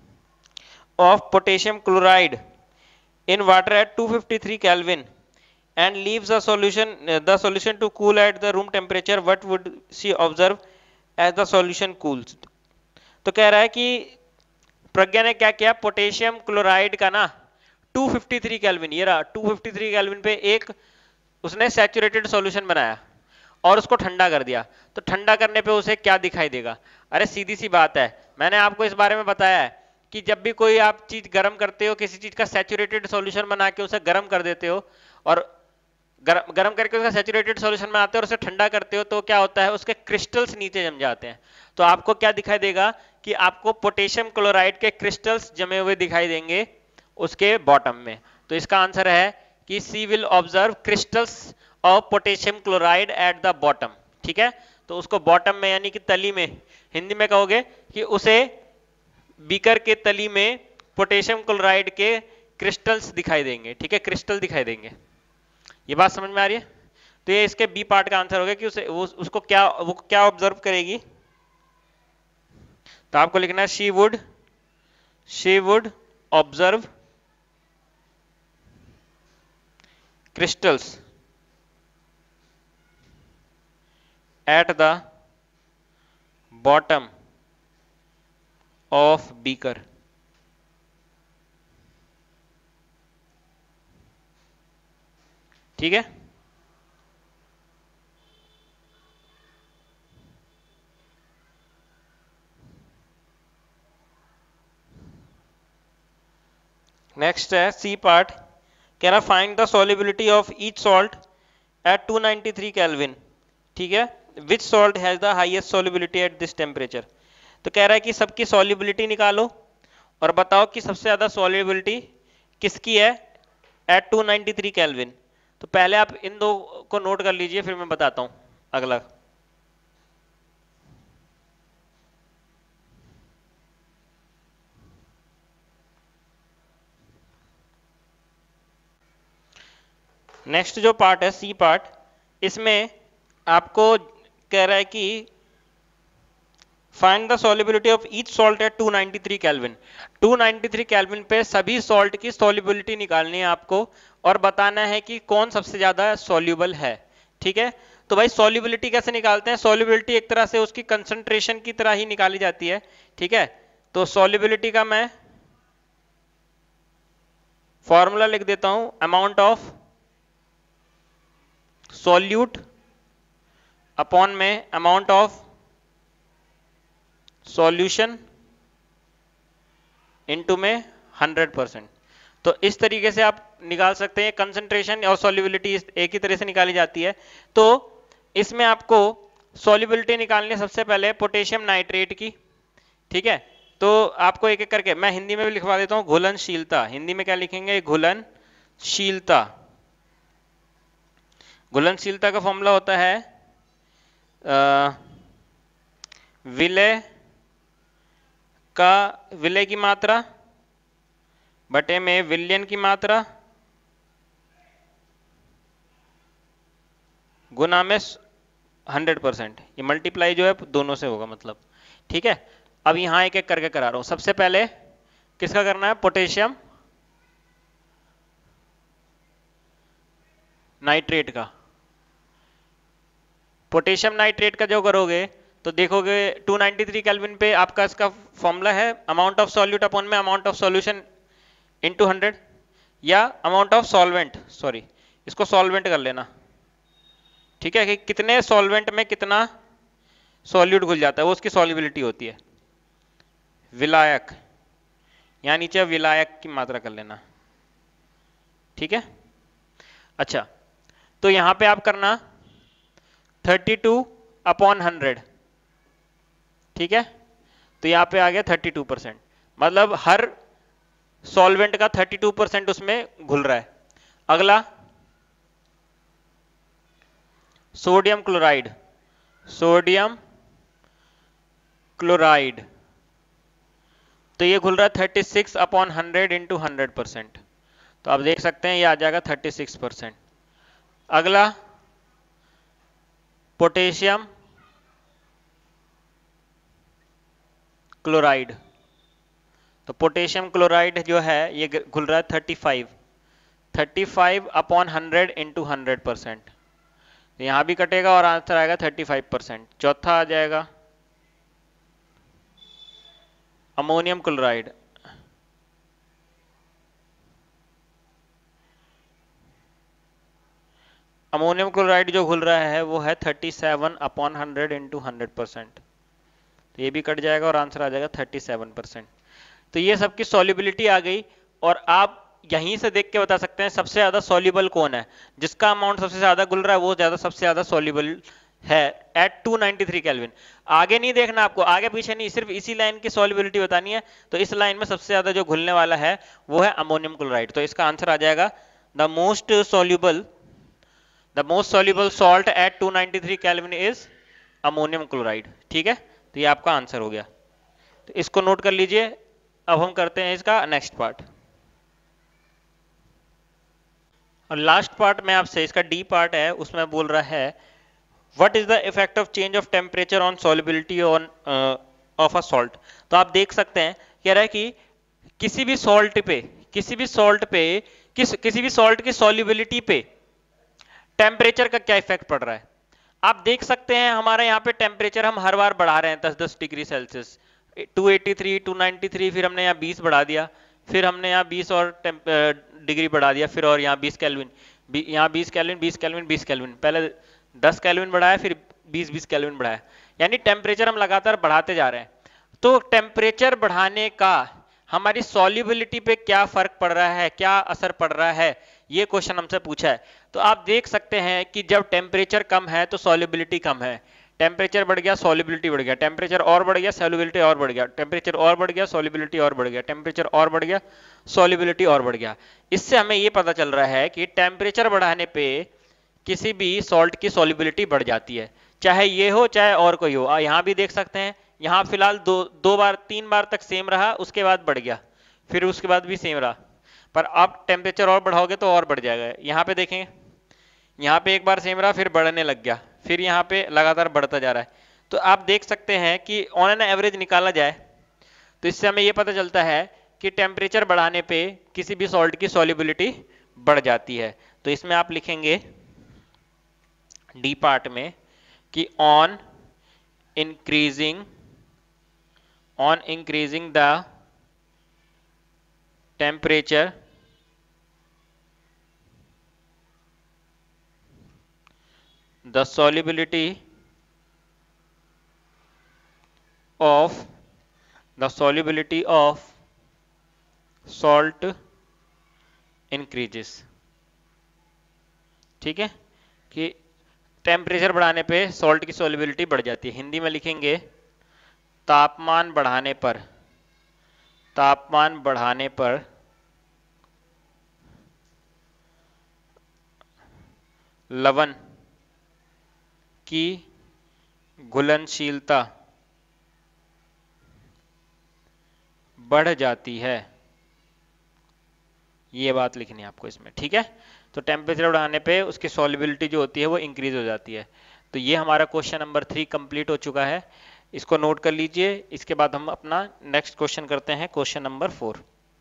of potassium chloride in water at 253 kelvin and leaves the solution to cool at the room temperature. What would she observe as the solution cools? तो कह रहा है कि प्रज्ञा ने क्या किया, पोटेशियम क्लोराइड का ना 253 केल्विन, ये रहा 253 केल्विन पे एक उसने सैचुरेटेड सॉल्यूशन बनाया और उसको ठंडा कर दिया। तो ठंडा करने पे उसे क्या दिखाई देगा? अरे सीधी सी बात है, मैंने आपको इस बारे में बताया है कि जब भी कोई आप चीज गर्म करते हो, किसी चीज का सैचुरेटेड सॉल्यूशन बना के उसे गर्म कर देते हो और गरम करके उसका सैचुरेटेड सॉल्यूशन बनाते हो और उसे ठंडा करते हो, तो क्या होता है, उसके क्रिस्टल्स नीचे जम जाते हैं। तो आपको क्या दिखाई देगा कि आपको पोटेशियम क्लोराइड के क्रिस्टल्स जमे हुए दिखाई देंगे उसके बॉटम में। तो इसका आंसर है कि she will observe crystals of potassium chloride at the bottom, ठीक है। तो उसको बॉटम में यानी कि तली में, हिंदी में कहोगे कि उसे बीकर के तली में पोटेशियम क्लोराइड के क्रिस्टल्स दिखाई देंगे, ठीक है, क्रिस्टल दिखाई देंगे। ये बात समझ में आ रही है? तो ये इसके बी पार्ट का आंसर होगा कि उसको क्या, वो क्या ऑब्जर्व करेगी। तो आपको लिखना है she would observe crystals at the bottom of beaker. ठीक है, नेक्स्ट है सी पार्ट, कह रहा find the solubility of each salt at 293 kelvin, ठीक है, which salt has the highest solubility at this temperature. तो कह रहा है कि सबकी सॉल्युबिलिटी निकालो और बताओ कि सबसे ज्यादा सॉल्युबिलिटी किसकी है एट 293 केल्विन। तो पहले आप इन दो को नोट कर लीजिए, फिर मैं बताता हूं अगला। नेक्स्ट जो पार्ट है सी पार्ट, इसमें आपको कह रहा है कि find the solubility of each salt at 293 kelvin. 293 kelvin पे सभी सॉल्ट की सॉल्युबिलिटी निकालनी है आपको और बताना है कि कौन सबसे ज्यादा सॉल्युबल है, ठीक है। तो भाई सॉल्युबिलिटी कैसे निकालते हैं? सॉल्युबिलिटी एक तरह से उसकी कंसंट्रेशन की तरह ही निकाली जाती है, ठीक है। तो सॉल्युबिलिटी का मैं फॉर्मूला लिख देता हूं, अमाउंट ऑफ सॉल्यूट अपॉन में अमाउंट ऑफ सॉल्यूशन इनटू में 100%। तो इस तरीके से आप निकाल सकते हैं, कंसंट्रेशन और सॉल्युबिलिटी एक ही तरह से निकाली जाती है। तो इसमें आपको सॉल्युबिलिटी निकालनी है सबसे पहले पोटेशियम नाइट्रेट की, ठीक है। तो आपको एक एक करके मैं हिंदी में भी लिखवा देता हूं, घुलनशीलता। हिंदी में क्या लिखेंगे? घुलनशीलता। घुलनशीलता का फॉर्मूला होता है विलय की मात्रा बटे में विलयन की मात्रा गुना में 100%, ये मल्टीप्लाई जो है दोनों से होगा मतलब। ठीक है, अब यहां एक एक करके करा रहा हूं। सबसे पहले किसका करना है? पोटेशियम नाइट्रेट का। पोटेशियम नाइट्रेट का जो करोगे तो देखोगे 293 केल्विन पे आपका इसका फॉर्मूला है अमाउंट ऑफ सॉल्यूट अपॉन में अमाउंट ऑफ सॉल्यूशन इनटू 100, या अमाउंट ऑफ सॉल्वेंट, सॉरी इसको सॉल्वेंट कर लेना। ठीक है, कि कितने सॉल्वेंट में कितना सॉल्यूट घुल जाता है, वो उसकी सॉल्युबिलिटी होती है। विलायक, यहां नीचे विलायक की मात्रा कर लेना। ठीक है, अच्छा तो यहां पे आप करना 32/100। ठीक है, तो यहां पे आ गया 32%, मतलब हर सॉल्वेंट का 32% उसमें घुल रहा है। अगला सोडियम क्लोराइड, सोडियम क्लोराइड तो ये घुल रहा है 36/100 इंटू 100%, तो आप देख सकते हैं ये आ जाएगा 36%। अगला पोटेशियम क्लोराइड, तो पोटेशियम क्लोराइड जो है ये घुल रहा है 35/100 इंटू 100%, तो यहां भी कटेगा और आंसर आएगा 35%। चौथा आ जाएगा अमोनियम क्लोराइड, अमोनियम क्लोराइड जो घुल रहा है वो है 37/100 इंटू 100%, तो ये भी कट जाएगा और आंसर आ जाएगा 37%। तो ये सबकी सॉल्युबिलिटी आ गई, और आप यहीं से देख के बता सकते हैं सबसे ज्यादा सॉल्युबल कौन है। जिसका अमाउंट सबसे ज्यादा घुल रहा है वो ज्यादा सबसे ज्यादा सॉल्युबल है एट 293 केल्विन। आगे नहीं देखना आपको, आगे पीछे नहीं, सिर्फ इसी लाइन की सॉल्युबिलिटी बतानी है। तो इस लाइन में सबसे ज्यादा जो घुलने वाला है वो है अमोनियम क्लोराइड, तो इसका आंसर आ जाएगा the most soluble salt at 293 kelvin is ammonium chloride. ठीक है, तो ये आपका आंसर हो गया, तो इसको नोट कर लीजिए। अब हम करते हैं इसका नेक्स्ट पार्ट, और लास्ट पार्ट में आपसे इसका डी पार्ट है, उसमें बोल रहा है what is the effect of change of temperature on solubility on of a salt. तो आप देख सकते हैं कह रहा है कि किसी भी सॉल्ट पे किसी भी सॉल्ट की सॉल्युबिलिटी पे टेम्परेचर का क्या इफेक्ट पड़ रहा है। आप देख सकते हैं हमारे यहाँ पे टेम्परेचर हम हर बार बढ़ा रहे हैं 10-10 डिग्री सेल्सियस, 283, 293, फिर हमने यहाँ 20 बढ़ा दिया, फिर हमने यहाँ 20 और डिग्री बढ़ा दिया, फिर और यहाँ 20 केल्विन, यहाँ 20 केल्विन, 20 केल्विन, 20 केल्विन, पहले 10 केल्विन बढ़ाया, फिर 20-20 केल्विन बढ़ाया, यानी टेम्परेचर हम लगातार बढ़ाते जा रहे हैं। तो टेम्परेचर बढ़ाने का हमारी सॉल्युबिलिटी पे क्या फर्क पड़ रहा है, क्या असर पड़ रहा है, ये क्वेश्चन हमसे पूछा है। तो आप देख सकते हैं कि जब टेम्परेचर कम है तो सॉल्युबिलिटी कम है, टेम्परेचर बढ़ गया सॉल्युबिलिटी बढ़ गया, टेम्परेचर और बढ़ गया सॉल्युबिलिटी और बढ़ गया, टेम्परेचर और बढ़ गया सॉल्युबिलिटी और बढ़ गया, टेम्परेचर और बढ़ गया सॉल्युबिलिटी और बढ़ गया। इससे हमें ये पता चल रहा है कि टेम्परेचर बढ़ाने पे किसी भी सॉल्ट की सॉल्युबिलिटी बढ़ जाती है, चाहे ये हो चाहे और कोई हो। यहां भी देख सकते हैं, यहां फिलहाल दो बार 3 बार तक सेम रहा, उसके बाद बढ़ गया, फिर उसके बाद भी सेम रहा, पर आप टेम्परेचर और बढ़ाओगे तो और बढ़ जाएगा। यहां पे देखें, यहाँ पे एक बार सेम रहा, फिर बढ़ने लग गया, फिर यहाँ पे लगातार बढ़ता जा रहा है। तो आप देख सकते हैं कि ऑन एन एवरेज निकाला जाए तो इससे हमें यह पता चलता है कि टेम्परेचर बढ़ाने पे किसी भी सॉल्ट की सॉल्युबिलिटी बढ़ जाती है। तो इसमें आप लिखेंगे डी पार्ट में कि on increasing the temperature the solubility of salt increases। ठीक है, कि टेम्परेचर बढ़ाने पे सॉल्ट की सॉल्युबिलिटी बढ़ जाती है। हिंदी में लिखेंगे तापमान बढ़ाने पर लवण की घुलनशीलता बढ़ जाती है। ये बात लिखनी है आपको इसमें, ठीक है। तो टेम्परेचर बढ़ाने पे उसकी सॉल्युबिलिटी जो होती है वो इंक्रीज हो जाती है। तो ये हमारा क्वेश्चन नंबर 3 कंप्लीट हो चुका है, इसको नोट कर लीजिए। इसके बाद हम अपना नेक्स्ट क्वेश्चन करते हैं, क्वेश्चन नंबर 4।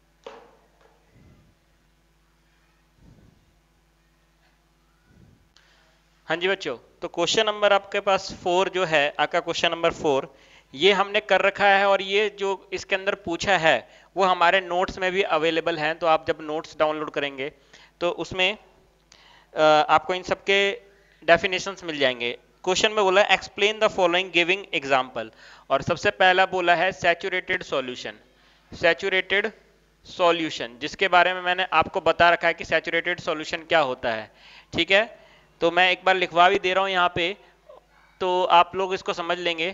हाँ जी बच्चों, तो क्वेश्चन नंबर आपके पास 4 जो है, आपका क्वेश्चन नंबर 4 ये हमने कर रखा है, और ये जो इसके अंदर पूछा है वो हमारे नोट्स में भी अवेलेबल है। तो आप जब नोट्स डाउनलोड करेंगे तो उसमें आपको इन सबके डेफिनेशंस मिल जाएंगे। क्वेश्चन में बोला explain the following giving example, और सबसे पहला बोला है सैचुरेटेड सॉल्यूशन। सैचुरेटेड सॉल्यूशन जिसके बारे में मैंने आपको बता रखा है कि सैचुरेटेड सॉल्यूशन क्या होता है, ठीक है। तो मैं एक बार लिखवा भी दे रहा हूं यहां पे, तो आप लोग इसको समझ लेंगे।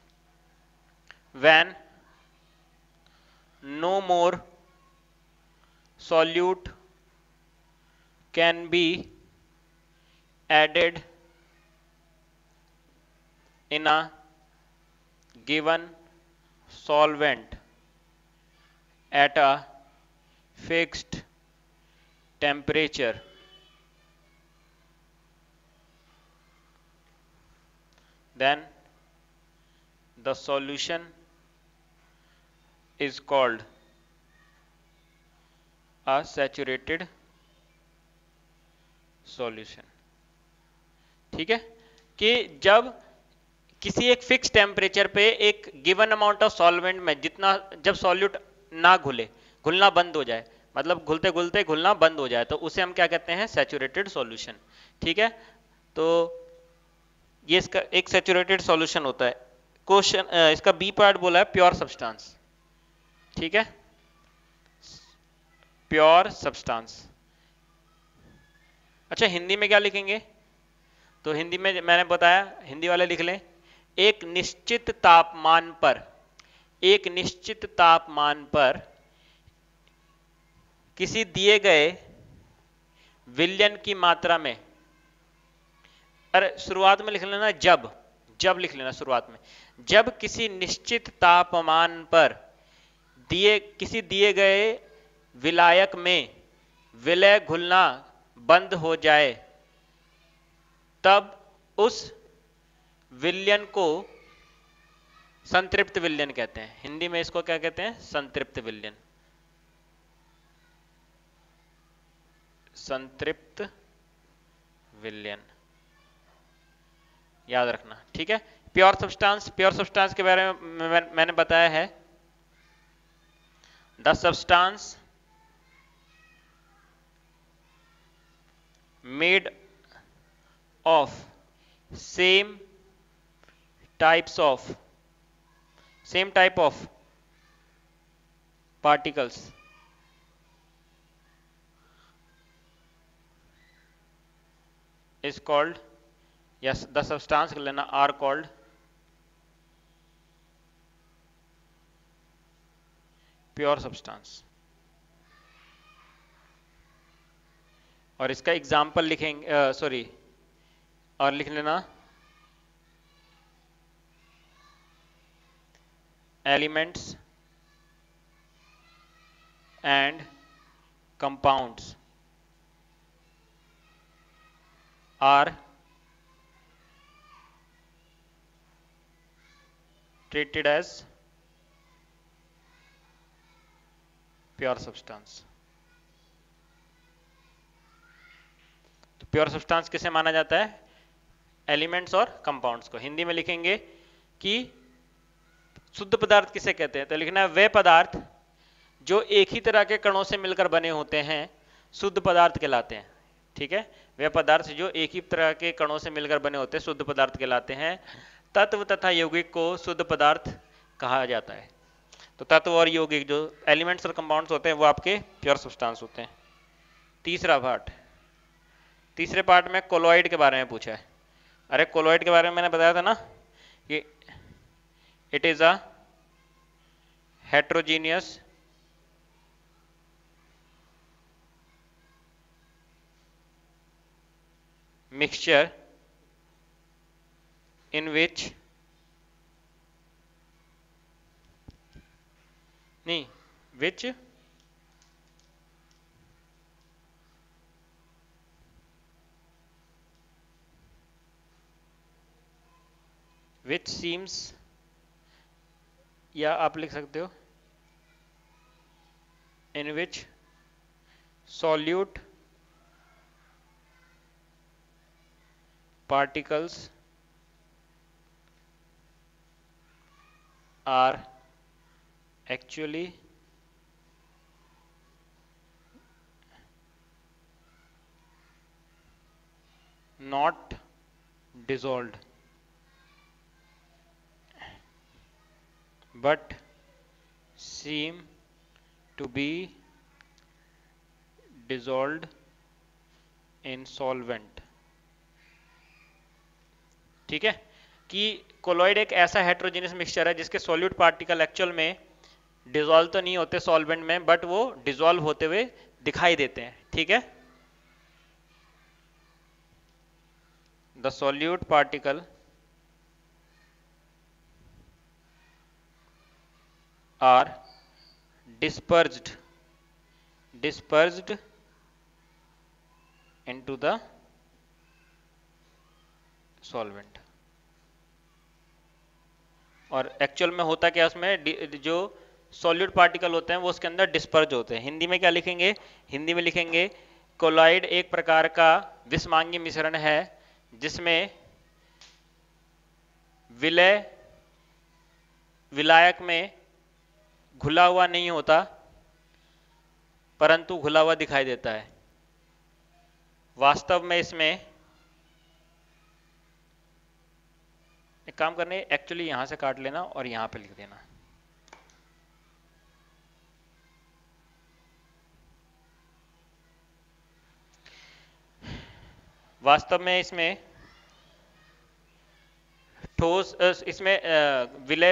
When no more solute can be added in a given solvent at a fixed temperature, then the solution is called a saturated solution। ठीक है, कि जब किसी एक फिक्स टेम्परेचर पे एक गिवन अमाउंट ऑफ सॉल्वेंट में जितना, जब सॉल्यूट ना घुले, घुलना बंद हो जाए, मतलब घुलते घुलते घुलना बंद हो जाए, तो उसे हम क्या कहते हैं, सैचुरेटेड सॉल्यूशन। ठीक है, तो ये इसका एक सैचुरेटेड सॉल्यूशन होता है। क्वेश्चन इसका बी पार्ट बोला है प्योर सब्सटेंस। ठीक है, प्योर सब्सटेंस। अच्छा, हिंदी में क्या लिखेंगे? तो हिंदी में मैंने बताया, हिंदी वाले लिख लें, एक निश्चित तापमान पर, एक निश्चित तापमान पर किसी दिए गए विलयन की मात्रा में, अरे शुरुआत में लिख लेना जब, जब लिख लेना शुरुआत में, जब किसी निश्चित तापमान पर किसी दिए गए विलायक में विलय घुलना बंद हो जाए, तब उस विलयन को संतृप्त विलयन कहते हैं। हिंदी में इसको क्या कहते हैं? संतृप्त विलयन। संतृप्त विलयन याद रखना, ठीक है। प्योर सब्सटेंस, प्योर सब्सटेंस के बारे में मैंने बताया है, the substance made of same type of particles is called, yes, the substance लेना are called pure substance। और इसका एग्जाम्पल लिखेंगे, सॉरी, और लिख लेना elements and compounds are treated as pure substance. तो प्योर सब्सटेंस किसे माना जाता है? एलिमेंट्स और कंपाउंड्स को। हिंदी में लिखेंगे कि शुद्ध पदार्थ किसे कहते हैं, तो लिखना है वे पदार्थ जो एक ही तरह के कणों से मिलकर बने होते हैं शुद्ध पदार्थ कहलाते हैं। ठीक है, वे पदार्थ जो एक ही तरह के कणों से मिलकर बने होते हैं शुद्ध पदार्थ कहलाते हैं। तत्व तथा यौगिक को शुद्ध पदार्थ कहा जाता है। तो तत्व और यौगिक जो एलिमेंट्स और कंपाउंड्स होते हैं वो आपके प्योर सब्सटेंस होते हैं। तीसरा पार्ट, तीसरे पार्ट में कोलॉइड के बारे में पूछा है। अरे कोलॉइड के बारे में मैंने बताया था ना कि it is a heterogeneous mixture in which नहीं which सीम्स, या आप लिख सकते हो in which solute particles are actually not dissolved but seem to be dissolved in solvent। ठीक है, कि कोलॉइड एक ऐसा हेट्रोजीनियस मिक्सचर है जिसके सॉल्यूट पार्टिकल एक्चुअल में डिसॉल्व तो नहीं होते सॉल्वेंट में, बट वो डिसॉल्व होते हुए दिखाई देते हैं। ठीक है, the solute particle are dispersed into the solvent। और एक्चुअल में होता क्या, उसमें जो सॉल्यूट पार्टिकल होते हैं वो उसके अंदर डिस्पर्ज होते हैं। हिंदी में क्या लिखेंगे, हिंदी में लिखेंगे कोलॉइड एक प्रकार का विषमांगी मिश्रण है जिसमें विलय विलायक में घुला हुआ नहीं होता परंतु घुला हुआ दिखाई देता है। वास्तव में इसमें एक काम करने, एक्चुअली यहां से काट लेना और यहां पे लिख देना। वास्तव में इसमें ठोस, इसमें विलय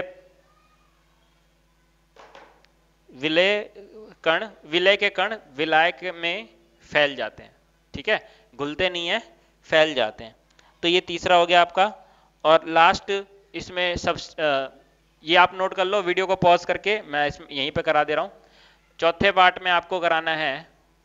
के कण विलायक में फैल जाते हैं। ठीक है, घुलते नहीं है, फैल जाते हैं। तो ये तीसरा हो गया आपका। और लास्ट इसमें सब ये आप नोट कर लो, वीडियो को पॉज करके मैं इसमें यहीं पे करा दे रहा हूं। चौथे पार्ट में आपको कराना है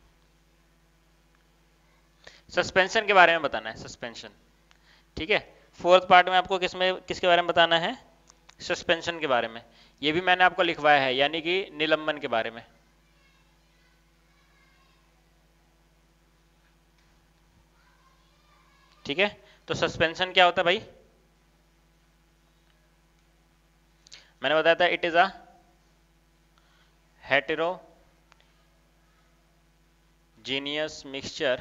सस्पेंशन के बारे में बताना है, सस्पेंशन। ठीक है, फोर्थ पार्ट में आपको किसके बारे में बताना है, सस्पेंशन के बारे में। ये भी मैंने आपको लिखवाया है, यानी कि निलंबन के बारे में। ठीक है, तो सस्पेंशन क्या होता है भाई, मैंने बताया था it is a heterogeneous mixture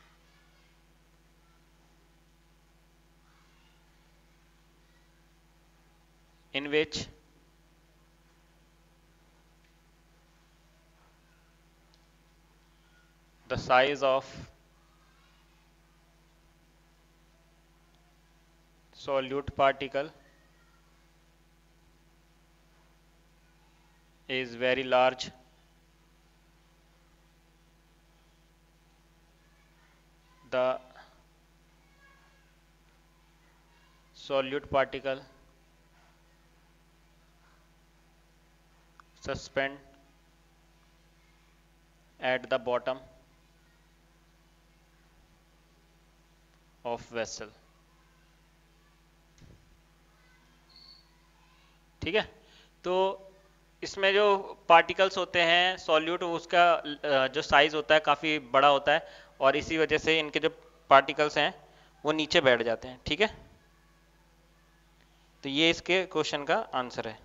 in which the size of solute particle is very large the solute particle suspend at the bottom of vessel। ठीक है, तो इसमें जो पार्टिकल्स होते हैं सॉल्यूट, उसका जो साइज होता है काफ़ी बड़ा होता है और इसी वजह से इनके जो पार्टिकल्स हैं वो नीचे बैठ जाते हैं। ठीक है, तो ये इसके क्वेश्चन का आंसर है।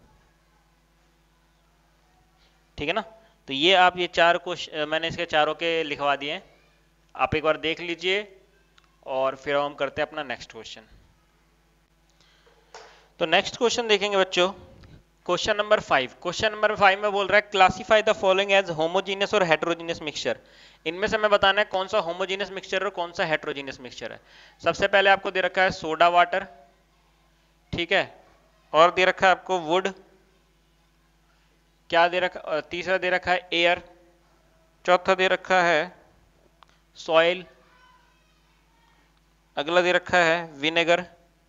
ठीक है ना, तो ये आप ये चार क्वेश्चन मैंने इसके चारों के लिखवा दिए हैं, आप एक बार देख लीजिए और फिर हम करते हैं अपना नेक्स्ट क्वेश्चन। तो नेक्स्ट क्वेश्चन देखेंगे बच्चों, क्वेश्चन नंबर 5। क्वेश्चन नंबर 5 में बोल रहा है classify the following as homogeneous और हेट्रोजीनियस मिक्सचर। इनमें से हमें बताना है कौन सा होमोजीनियस मिक्सचर और कौन सा हेट्रोजीनियस मिक्सचर है। सबसे पहले आपको दे रखा है सोडा वाटर, ठीक है, और दे रखा है आपको वुड, क्या दे रखा, तीसरा दे रखा है एयर, चौथा दे रखा है सॉइल, अगला दे रखा है विनेगर,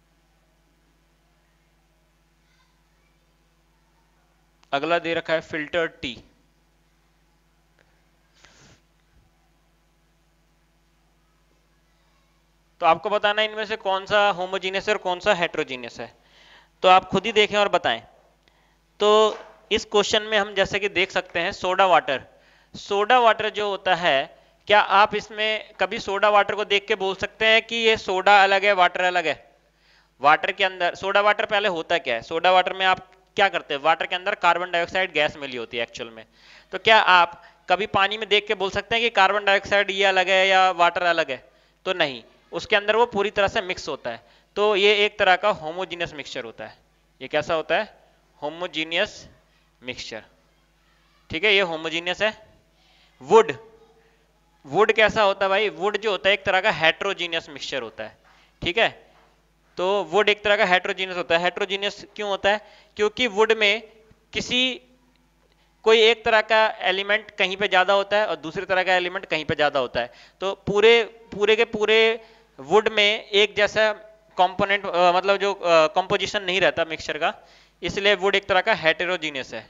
अगला दे रखा है फिल्टर्ड टी। तो आपको बताना है इनमें से कौन सा होमोजीनियस है और कौन सा हेट्रोजीनियस है। तो आप खुद ही देखें और बताएं। तो इस क्वेश्चन में हम जैसे कि देख सकते हैं सोडा वाटर, सोडा वाटर जो होता है, क्या आप इसमें कभी सोडा वाटर को देख के बोल सकते हैं कि ये सोडा अलग है वाटर अलग है? वाटर के अंदर सोडा वाटर पहले होता क्या है? सोडा वाटर में आप क्या करते हैं, वाटर के अंदर कार्बन डाइऑक्साइड गैस मिली होती है एक्चुअल में। तो क्या आप कभी पानी में देख के बोल सकते हैं कि कार्बन डाइऑक्साइड ये अलग है या वाटर अलग है? तो नहीं, उसके अंदर वो पूरी तरह से मिक्स होता है। तो ये एक तरह का होमोजीनियस मिक्सचर होता है। ये कैसा होता है? Homogeneous mixture. ठीक है, ये होमोजीनियस है। वुड, वुड कैसा होता है भाई? वुड जो होता है एक तरह का हेट्रोजीनियस मिक्सचर होता है। ठीक है, तो वुड एक तरह का हेट्रोजीनियस होता है। हेट्रोजीनियस क्यों होता है? क्योंकि वुड में किसी कोई एक तरह का एलिमेंट कहीं पे ज्यादा होता है और दूसरी तरह का एलिमेंट कहीं पे ज्यादा होता है। तो पूरे पूरे के पूरे वुड में एक जैसा कंपोनेंट मतलब जो कंपोजिशन नहीं रहता मिक्सचर का, इसलिए वुड एक तरह का हेटेरोजीनियस है।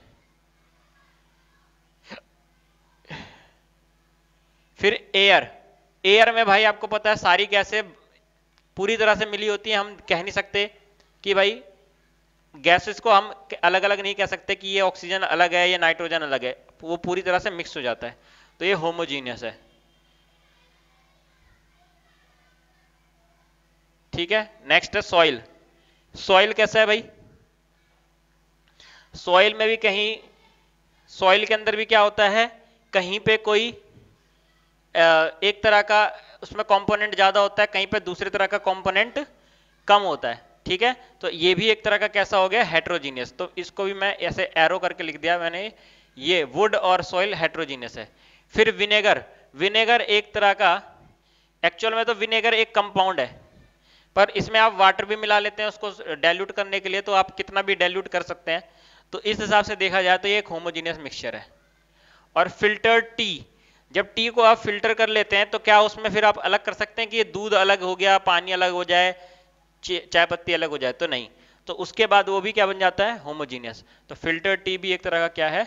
फिर एयर, एयर में भाई आपको पता है सारी गैसें पूरी तरह से मिली होती है। हम कह नहीं सकते कि भाई गैसेस को हम अलग अलग नहीं कह सकते कि ये ऑक्सीजन अलग है ये नाइट्रोजन अलग है, वो पूरी तरह से मिक्स हो जाता है। तो ये होमोजीनियस है। ठीक है, नेक्स्ट है सॉइल। सॉइल कैसा है भाई? सॉइल में भी कहीं, सॉइल के अंदर भी क्या होता है, कहीं पे कोई एक तरह का उसमें कंपोनेंट ज्यादा होता है, कहीं पे दूसरी तरह का कंपोनेंट कम होता है। ठीक है, तो ये भी एक तरह का कैसा हो गया? हेट्रोजीनियस। तो इसको भी मैं ऐसे एरो करके लिख दिया मैंने, ये वुड और सॉइल हेट्रोजीनियस है। फिर विनेगर, विनेगर एक तरह का, एक्चुअल में तो विनेगर एक कंपाउंड है, पर इसमें आप वाटर भी मिला लेते हैं उसको डाइल्यूट करने के लिए, तो आप कितना भी डाइल्यूट कर सकते हैं। तो इस हिसाब से देखा जाए तो ये एक होमोजीनियस मिक्सचर है। और फिल्टर्ड टी, जब टी को आप फिल्टर कर लेते हैं तो क्या उसमें फिर आप अलग कर सकते हैं कि ये दूध अलग हो गया, पानी अलग हो जाए, चाय पत्ती अलग हो जाए? तो नहीं, तो उसके बाद वो भी क्या बन जाता है? होमोजीनियस। तो फिल्टर टी भी एक तरह का क्या है?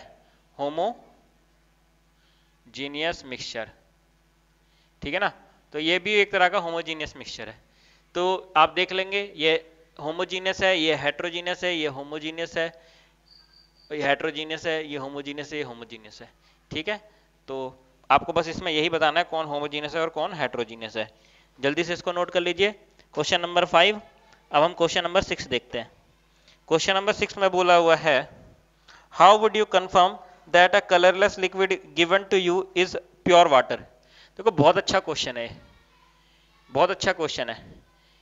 Homogeneous mixture. ठीक है ना, तो ये भी एक तरह का होमोजीनियस मिक्सचर है। तो आप देख लेंगे ये होमोजीनियस है, ये हेट्रोजीनियस है, ये होमोजीनियस है, ये हेट्रोजीनियस है, ये होमोजीनियस है, ये होमोजीनियस है। ठीक है, तो आपको बस इसमें यही बताना है कौन होमोजीनियस है और कौन हेट्रोजीनियस है। जल्दी से इसको नोट कर लीजिए। Question number 5। अब हम क्वेश्चन नंबर 6 देखते हैं। क्वेश्चन नंबर 6 में बोला हुआ है, how would you confirm that a colourless liquid given to you is pure water? देखो बहुत अच्छा क्वेश्चन है, बहुत अच्छा क्वेश्चन है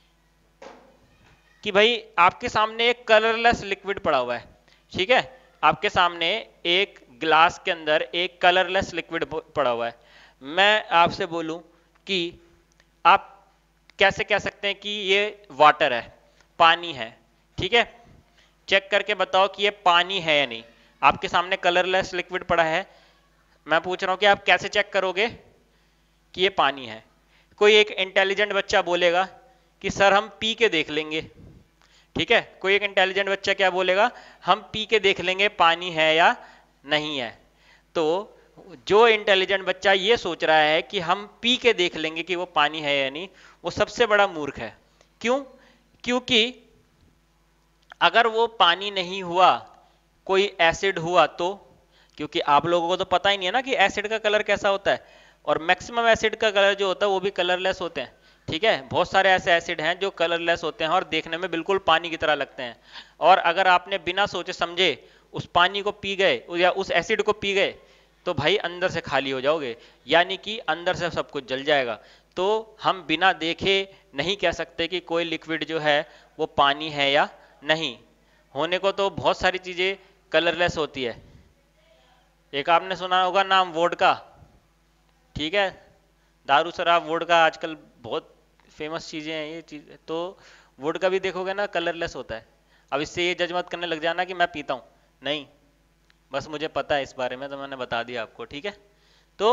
कि भाई आपके सामने एक कलरलेस लिक्विड पड़ा हुआ है। ठीक है, आपके सामने एक ग्लास के अंदर एक कलरलेस लिक्विड पड़ा हुआ है। मैं आपसे बोलूं कि आप कैसे कह सकते हैं कि ये वाटर है, पानी है? ठीक है, चेक करके बताओ कि ये पानी है या नहीं। आपके सामने कलरलेस लिक्विड पड़ा है, मैं पूछ रहा हूं कि आप कैसे चेक करोगे कि ये पानी है? कोई एक इंटेलिजेंट बच्चा बोलेगा कि सर हम पी के देख लेंगे। ठीक है, कोई एक इंटेलिजेंट बच्चा क्या बोलेगा? हम पी के देख लेंगे पानी है या नहीं है। तो जो इंटेलिजेंट बच्चा ये सोच रहा है कि हम पी के देख लेंगे कि वो पानी है या नहीं, वो सबसे बड़ा मूर्ख है। क्यों? क्योंकि अगर वो पानी नहीं हुआ, कोई एसिड हुआ तो, क्योंकि आप लोगों को तो पता ही नहीं है ना कि एसिड का कलर कैसा होता है, और मैक्सिमम एसिड का कलर जो होता है वो भी कलरलेस होते हैं। ठीक है, बहुत सारे ऐसे एसिड हैं जो कलरलेस होते हैं और देखने में बिल्कुल पानी की तरह लगते हैं। और अगर आपने बिना सोचे समझे उस पानी को पी गए या उस एसिड को पी गए तो भाई अंदर से खाली हो जाओगे, यानी कि अंदर से सब कुछ जल जाएगा। तो हम बिना देखे नहीं कह सकते कि कोई लिक्विड जो है वो पानी है या नहीं। होने को तो बहुत सारी चीजें कलरलेस होती है। एक आपने सुना होगा नाम वोडका। ठीक है, दारू शराब वोडका आजकल बहुत फेमस चीजें हैं ये चीज। तो वोडका भी देखोगे ना कलरलेस होता है। अब इससे ये जज मत करने लग जाना कि मैं पीता हूं, नहीं, बस मुझे पता है इस बारे में तो मैंने बता दिया आपको। ठीक है, तो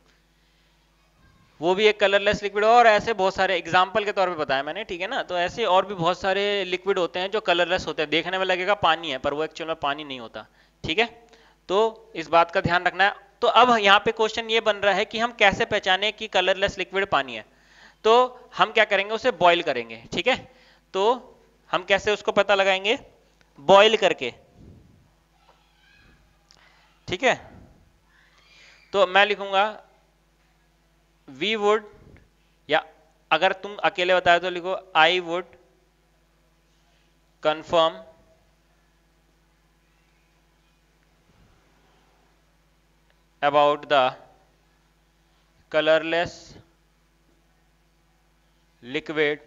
वो भी एक कलरलेस लिक्विड, और ऐसे बहुत सारे एग्जाम्पल के तौर पे बताया मैंने। ठीक है ना, तो ऐसे और भी बहुत सारे लिक्विड होते हैं जो कलरलेस होते हैं, देखने में लगेगा पानी है पर वो एक्चुअल में पानी नहीं होता। ठीक है, तो इस बात का ध्यान रखना है। तो अब यहाँ पे क्वेश्चन ये बन रहा है कि हम कैसे पहचाने कि कलरलेस लिक्विड पानी है। तो हम क्या करेंगे, उसे बॉईल करेंगे। ठीक है, तो हम कैसे उसको पता लगाएंगे? बॉईल करके, ठीक है। तो मैं लिखूंगा वी वुड, या अगर तुम अकेले बताए तो लिखो I would confirm about the colourless liquid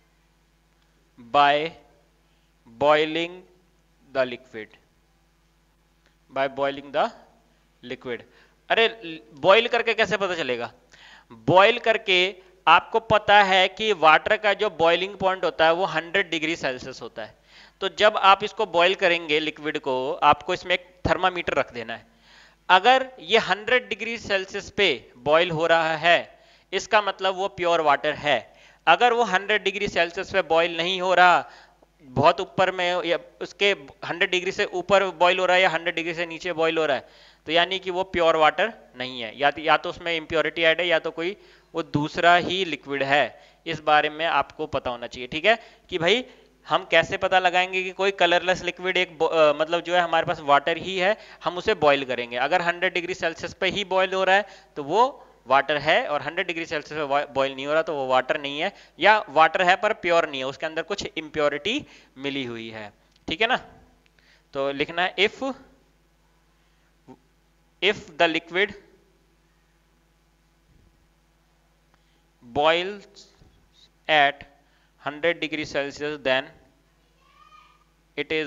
by boiling the liquid, by boiling the liquid. अरे बॉईल करके कैसे पता चलेगा? बॉईल करके आपको पता है कि वाटर का जो बॉइलिंग पॉइंट होता है वो 100 डिग्री सेल्सियस होता है। तो जब आप इसको बॉईल करेंगे लिक्विड को, आपको इसमें एक थर्मामीटर रख देना है। अगर ये 100 डिग्री सेल्सियस पे बॉईल हो रहा है, इसका मतलब वो प्योर वाटर है। अगर वो 100 डिग्री सेल्सियस पे बॉईल नहीं हो रहा, बहुत ऊपर में या उसके 100 डिग्री से ऊपर बॉईल हो रहा है या 100 डिग्री से नीचे बॉईल हो रहा है, तो यानी कि वो प्योर वाटर नहीं है, या तो उसमें इम्प्योरिटी ऐड है या तो कोई वो दूसरा ही लिक्विड है। इस बारे में आपको पता होना चाहिए, ठीक है। कि भाई हम कैसे पता लगाएंगे कि कोई कलरलेस लिक्विड एक मतलब जो है हमारे पास वाटर ही है, हम उसे बॉईल करेंगे। अगर 100 डिग्री सेल्सियस पे ही बॉईल हो रहा है तो वो वाटर है, और 100 डिग्री सेल्सियस पे बॉईल नहीं हो रहा तो वो वाटर नहीं है, या वाटर है पर प्योर नहीं है, उसके अंदर कुछ इम्प्योरिटी मिली हुई है, ठीक है ना। तो लिखना है if the liquid boils at 100 degree Celsius then it is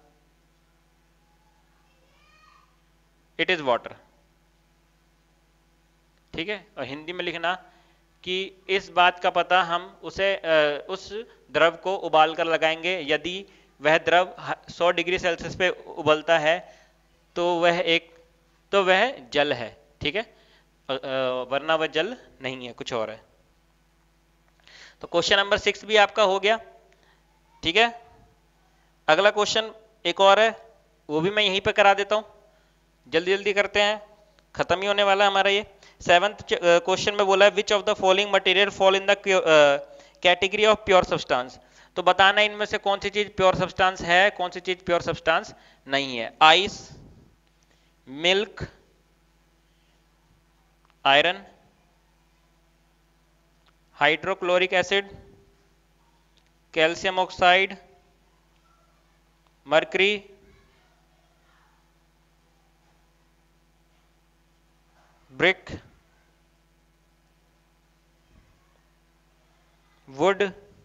water, ठीक है। और हिंदी में लिखना कि इस बात का पता हम उस द्रव को उबाल कर लगाएंगे। यदि वह द्रव 100 डिग्री सेल्सियस पे उबलता है तो वह जल है, ठीक है, वरना वह जल नहीं है, कुछ और है। तो क्वेश्चन नंबर 6 भी आपका हो गया, ठीक है। अगला क्वेश्चन एक और है, वो भी मैं यहीं पे करा देता हूं, जल्दी जल्दी करते हैं, खत्म ही होने वाला है हमारा ये। 7th क्वेश्चन में बोला है which of the following material fall in the category of pure substance. तो बताना इनमें से कौन सी चीज प्योर सब्सटेंस है, कौन सी चीज प्योर सब्सटेंस नहीं है। Ice, milk, iron, hydrochloric acid, calcium oxide, mercury, brick, wood,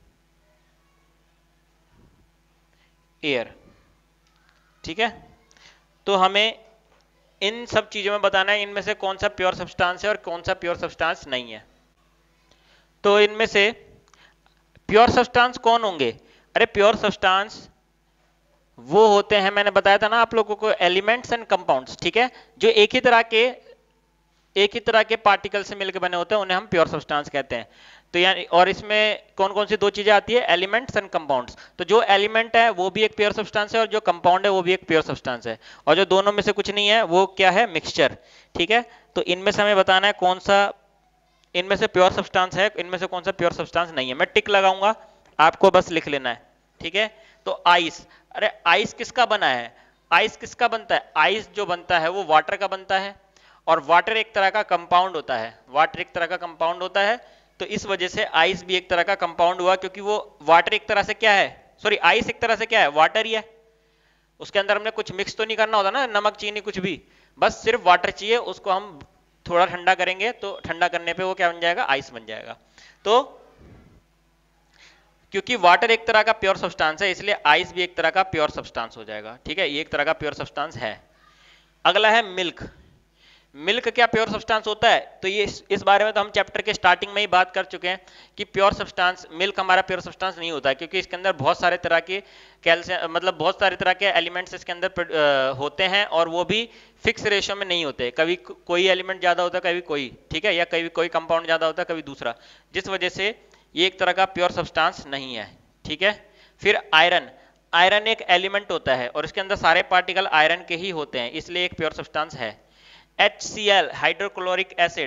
air, ठीक है। तो हमें इन सब चीजों में बताना है इनमें से कौन सा प्योर सब्सटेंस है और कौन सा प्योर सब्सटेंस नहीं है। तो इनमें से प्योर सब्सटेंस कौन होंगे? अरे प्योर सब्सटेंस वो होते हैं, मैंने बताया था ना आप लोगों को, एलिमेंट्स एंड कंपाउंड्स, ठीक है, जो एक ही तरह के पार्टिकल से मिलकर बने होते हैं, उन्हें हम प्योर सब्सटेंस कहते हैं। तो यानी और इसमें कौन कौन सी दो चीजें आती है? Elements and compounds. तो जो एलिमेंट है वो भी एक प्योर सब्सटेंस है और जो कंपाउंड है वो भी एक प्योर सब्सटेंस है, और जो दोनों में से कुछ नहीं है वो क्या है? मिक्सचर, ठीक है। तो इनमें से हमें बताना है कौन सा इनमें से प्योर सब्सटेंस है, इनमें से कौन सा प्योर सब्सटेंस नहीं है। मैं टिक लगाऊंगा, आपको बस लिख लेना है, ठीक है। तो आइस, अरे आइस किसका बना है? आइस किसका बनता है? आइस जो बनता है वो वाटर का बनता है, और वाटर एक तरह का कंपाउंड होता है, वाटर एक तरह का कंपाउंड होता है। तो इस वजह से आइस भी एक तरह का कंपाउंड हुआ, क्योंकि वो वाटर एक तरह से क्या है, सॉरी आइस एक तरह से क्या है? वाटर ही है। उसके अंदर हमने कुछ मिक्स तो नहीं करना होता ना, नमक चीनी कुछ भी, बस सिर्फ वाटर चाहिए। उसको हम थोड़ा ठंडा करेंगे तो ठंडा करने पे वो क्या बन जाएगा? आइस बन जाएगा। तो क्योंकि वाटर एक तरह का प्योर सब्सटेंस है, इसलिए आइस भी एक तरह का प्योर सब्सटेंस हो जाएगा, ठीक है, ये एक तरह का प्योर सब्सटेंस है। अगला है मिल्क। मिल्क क्या प्योर सब्सटेंस होता है? तो ये इस बारे में तो हम चैप्टर के स्टार्टिंग में ही बात कर चुके हैं कि प्योर सब्सटेंस मिल्क हमारा प्योर सब्सटेंस नहीं होता है, क्योंकि इसके अंदर बहुत सारे तरह के कैल्शियम, मतलब बहुत सारे तरह के एलिमेंट्स इसके अंदर होते हैं, और वो भी फिक्स रेशियो में नहीं होते। कभी कोई एलिमेंट ज्यादा होता है, कभी कोई, ठीक है, या कभी कोई कंपाउंड ज्यादा होता है, कभी दूसरा, जिस वजह से ये एक तरह का प्योर सब्सटेंस नहीं है, ठीक है। फिर आयरन, आयरन एक एलिमेंट होता है और इसके अंदर सारे पार्टिकल आयरन के ही होते हैं, इसलिए एक प्योर सब्सटेंस है। HCl hydrochloric acid,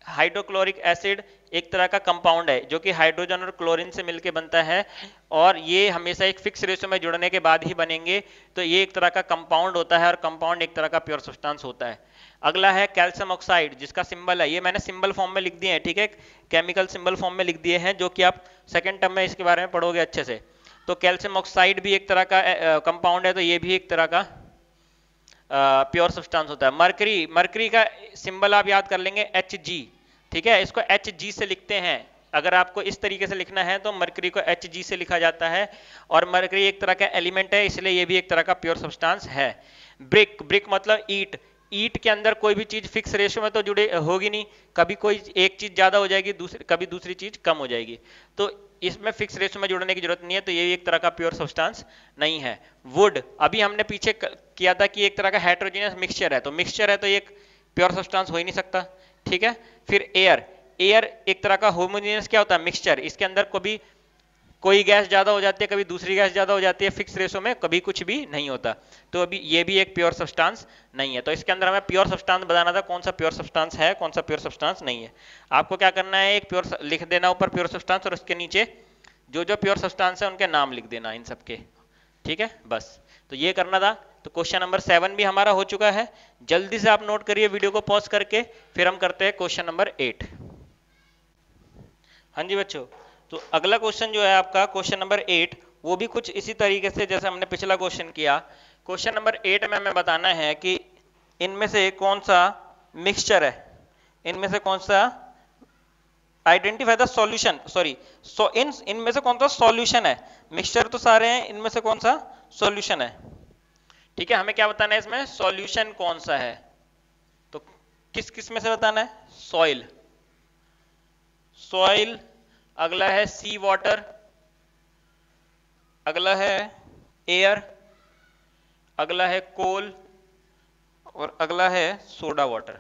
hydrochloric acid एक तरह का कंपाउंड है जो कि हाइड्रोजन और क्लोरीन से मिलकर बनता है, और ये हमेशा एक फिक्स रेशियो में जुड़ने के बाद ही बनेंगे। तो ये एक तरह का कंपाउंड होता है, और कंपाउंड एक तरह का प्योर सब्सटेंस होता है। अगला है कैल्शियम ऑक्साइड, जिसका सिंबल है, ये मैंने सिंबल फॉर्म में लिख दिए हैं, ठीक है, केमिकल सिंबल फॉर्म में लिख दिए हैं, जो कि आप सेकेंड टर्म में इसके बारे में पढ़ोगे अच्छे से। तो कैल्शियम ऑक्साइड भी एक तरह का कंपाउंड है, तो ये भी एक तरह का प्योर सब्सटेंस होता है। मरकरी, मरकरी का सिंबल आप याद कर लेंगे Hg, ठीक है, इसको Hg से लिखते हैं। अगर आपको इस तरीके से लिखना है तो मरकरी को Hg से लिखा जाता है, और मरकरी एक तरह का एलिमेंट है, इसलिए ये भी एक तरह का प्योर सब्सटेंस है। ब्रिक, ब्रिक मतलब ईट, ईट के अंदर कोई भी चीज फिक्स रेशियो में तो जुड़े होगी नहीं, कभी कोई एक चीज ज्यादा हो जाएगी, कभी दूसरी चीज कम हो जाएगी, तो इसमें फिक्स रेशियो में जुड़ने की जरूरत नहीं है, तो ये एक तरह का प्योर सब्सटेंस नहीं है। वुड, अभी हमने पीछे किया था कि एक तरह का हेटेरोजेनियस मिक्सचर है, तो मिक्सचर है तो ये प्योर सब्सटेंस हो ही नहीं सकता, ठीक है। फिर एयर, एयर एक तरह का होमोजेनियस क्या होता है, मिक्सचर, इसके अंदर कभी कोई गैस ज्यादा हो जाती है, कभी दूसरी गैस ज्यादा हो जाती है, फिक्स रेशो में कभी कुछ भी नहीं होता, तो अभी ये भी एक प्योर सब्सटेंस नहीं है। तो इसके अंदर हमें प्योर सब्सटेंस बताना था, कौन सा प्योर सब्सटेंस है, कौन सा प्योर सब्सटेंस नहीं है। आपको क्या करना है, एक प्योर लिख देना ऊपर प्योर सब्सटेंस, और उसके नीचे जो जो प्योर सब्सटेंस है उनके नाम लिख देना इन सबके, ठीक है, बस। तो ये करना था। तो क्वेश्चन नंबर 7 भी हमारा हो चुका है। जल्दी से आप नोट करिए वीडियो को पॉज करके, फिर हम करते हैं क्वेश्चन नंबर 8। हाँ जी बच्चों, तो अगला क्वेश्चन जो है आपका क्वेश्चन नंबर 8, वो भी कुछ इसी तरीके से जैसे हमने पिछला क्वेश्चन किया। क्वेश्चन नंबर 8 में हमें बताना है कि इनमें से कौन सा मिक्सचर है, इनमें से कौन सा, आइडेंटिफाई द सॉल्यूशन, सॉरी, इनमें से कौन सा सॉल्यूशन है। मिक्सचर तो सारे हैं, इनमें से कौन सा सॉल्यूशन है, ठीक है। हमें क्या बताना है इसमें, सॉल्यूशन कौन सा है। तो किस किस में से बताना है, सॉइल, सॉइल, अगला है सी वाटर, अगला है एयर, अगला है कोल, और अगला है सोडा वाटर।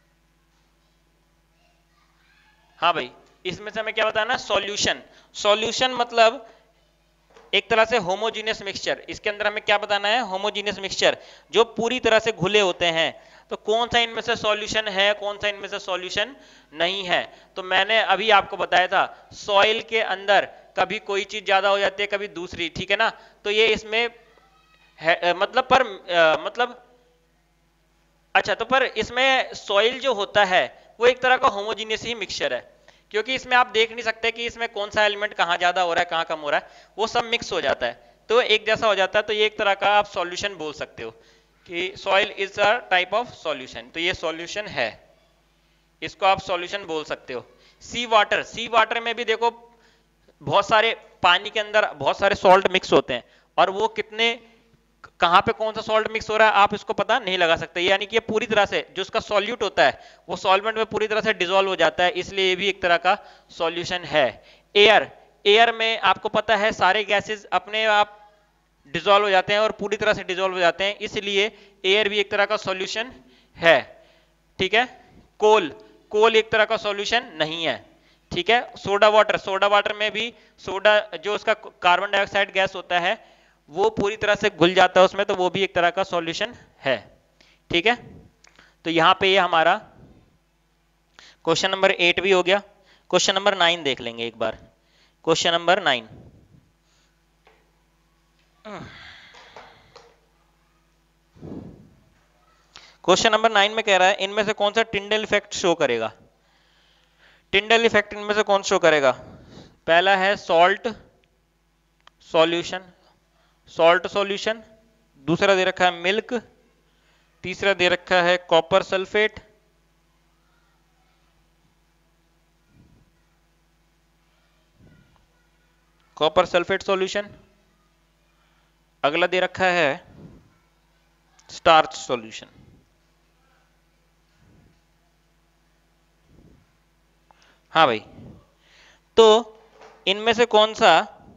हाँ भाई, इसमें से हमें क्या बताना, सॉल्यूशन। सॉल्यूशन मतलब एक तरह से होमोजीनियस मिक्सचर, इसके अंदर हमें क्या बताना है, होमोजीनियस मिक्सचर जो पूरी तरह से घुले होते हैं। तो कौन सा इनमें से सॉल्यूशन है, कौन सा इनमें से सॉल्यूशन नहीं है। तो मैंने अभी आपको बताया था, सॉइल के अंदर कभी कोई चीज ज्यादा हो जाती है, कभी दूसरी, ठीक है ना। तो ये इसमें है, मतलब अच्छा, तो पर इसमें सॉइल जो होता है वो एक तरह का होमोजीनियस ही मिक्सचर है, क्योंकि इसमें आप देख नहीं सकते कि इसमें कौन सा एलिमेंट कहाँ ज्यादा हो रहा है, कहाँ कम हो रहा है, वो सब मिक्स हो जाता है, तो एक जैसा हो जाता है। तो ये एक तरह का आप सॉल्यूशन बोल सकते हो कि soil is a type of solution, तो ये सॉल्यूशन है, इसको आप सॉल्यूशन बोल सकते हो। सी वाटर, सी वाटर में भी देखो बहुत सारे, पानी के अंदर बहुत सारे सॉल्ट मिक्स होते हैं, और वो कितने, कहां पे कौन सा सॉल्ट मिक्स हो रहा है आप इसको पता नहीं लगा सकते, यानी कि ये पूरी तरह से जो उसका सॉल्यूट होता है वो सॉल्वेंट में पूरी तरह से डिसॉल्व हो जाता है, इसलिए ये भी एक तरह का सॉल्यूशन है। एयर, एयर में आपको पता है सारे गैसेस अपने आप डिसॉल्व हो जाते हैं और पूरी तरह से डिसॉल्व हो जाते हैं, इसलिए एयर भी एक तरह का सॉल्यूशन है, ठीक है। कोल, कोल एक तरह का सॉल्यूशन नहीं है, ठीक है। सोडा वाटर, सोडा वाटर में भी सोडा जो उसका कार्बन डाइऑक्साइड गैस होता है वो पूरी तरह से घुल जाता है उसमें, तो वो भी एक तरह का सॉल्यूशन है, ठीक है। तो यहां पे ये हमारा क्वेश्चन नंबर 8 भी हो गया। क्वेश्चन नंबर 9 देख लेंगे एक बार। क्वेश्चन नंबर 9, क्वेश्चन नंबर 9 में कह रहा है इनमें से कौन सा टिंडल इफेक्ट शो करेगा। टिंडल इफेक्ट इनमें से कौन शो करेगा, पहला है सॉल्ट सॉल्यूशन, सॉल्ट सॉल्यूशन, दूसरा दे रखा है मिल्क, तीसरा दे रखा है copper sulphate, copper sulphate solution, अगला दे रखा है स्टार्च सॉल्यूशन। हाँ भाई, तो इनमें से कौन सा,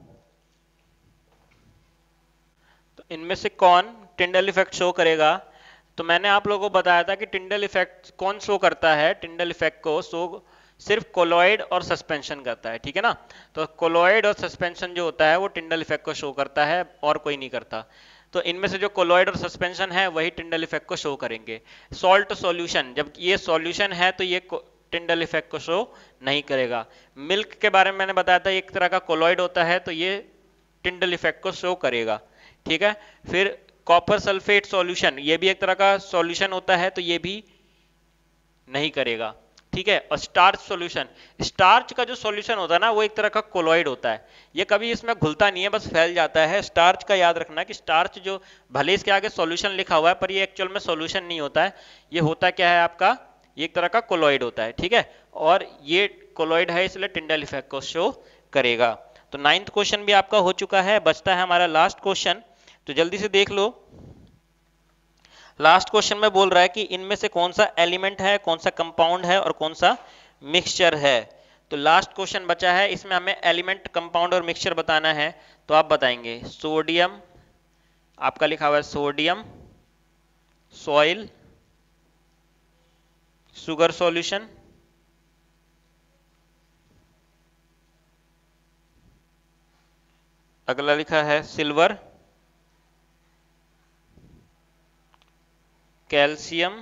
तो इनमें से कौन टिंडल इफेक्ट शो करेगा। तो मैंने आप लोगों को बताया था कि टिंडल इफेक्ट कौन शो करता है, टिंडल इफेक्ट को शो सिर्फ कोलॉइड और सस्पेंशन करता है, ठीक है ना। तो कोलॉइड और सस्पेंशन जो होता है वो टिंडल इफेक्ट को शो करता है और कोई नहीं करता। तो इनमें से जो कोलॉइड और सस्पेंशन है वही टिंडल इफेक्ट को शो करेंगे। सॉल्ट सॉल्यूशन, जब ये सॉल्यूशन है तो ये टिंडल इफेक्ट को शो नहीं करेगा। मिल्क के बारे में मैंने बताया था एक तरह का कोलॉइड होता है, तो ये टिंडल इफेक्ट को शो करेगा। ठीक है, फिर कॉपर सल्फेट सॉल्यूशन, ये भी एक तरह का सॉल्यूशन होता है, तो ये भी नहीं करेगा। ठीक है, और स्टार्च सॉल्यूशन, स्टार्च का जो सॉल्यूशन होता है ना वो एक तरह का कोलॉइड होता है, ये कभी इसमें घुलता नहीं है, बस फैल जाता है। स्टार्च का याद रखना कि स्टार्च जो भले इसके आगे सॉल्यूशन लिखा हुआ है पर ये एक्चुअल में सॉल्यूशन नहीं होता है, ये होता क्या है आपका, ये एक तरह का कोलॉइड होता है। ठीक है, और ये कोलॉइड है इसलिए टिंडल इफेक्ट को शो करेगा। तो 9th क्वेश्चन भी आपका हो चुका है, बचता है हमारा लास्ट क्वेश्चन, तो जल्दी से देख लो। लास्ट क्वेश्चन में बोल रहा है कि इनमें से कौन सा एलिमेंट है, कौन सा कंपाउंड है और कौन सा मिक्सचर है। तो लास्ट क्वेश्चन बचा है, इसमें हमें एलिमेंट, कंपाउंड और मिक्सचर बताना है। तो आप बताएंगे सोडियम, आपका लिखा हुआ है सोडियम, सॉइल, शुगर सॉल्यूशन, अगला लिखा है सिल्वर, कैल्शियम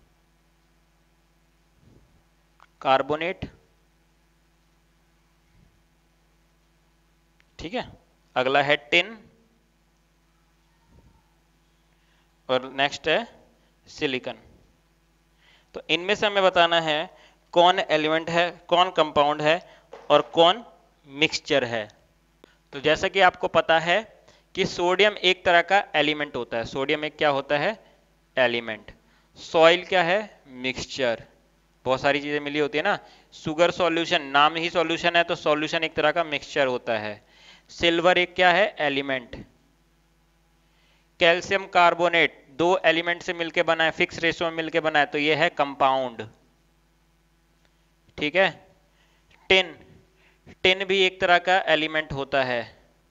कार्बोनेट। ठीक है, अगला है टिन और नेक्स्ट है सिलिकॉन। तो इनमें से हमें बताना है कौन एलिमेंट है, कौन कंपाउंड है और कौन मिक्सचर है। तो जैसा कि आपको पता है कि सोडियम एक तरह का एलिमेंट होता है, सोडियम एक क्या होता है, एलिमेंट। सॉइल क्या है, मिक्सचर, बहुत सारी चीजें मिली होती है ना। शुगर सॉल्यूशन, नाम ही सॉल्यूशन है तो सॉल्यूशन एक तरह का मिक्सचर होता है। सिल्वर एक क्या है, एलिमेंट। कैल्शियम कार्बोनेट दो एलिमेंट से मिलकर बना है, फिक्स रेशियो में मिलकर बना है, तो ये है कंपाउंड। ठीक है, टिन, टिन भी एक तरह का एलिमेंट होता है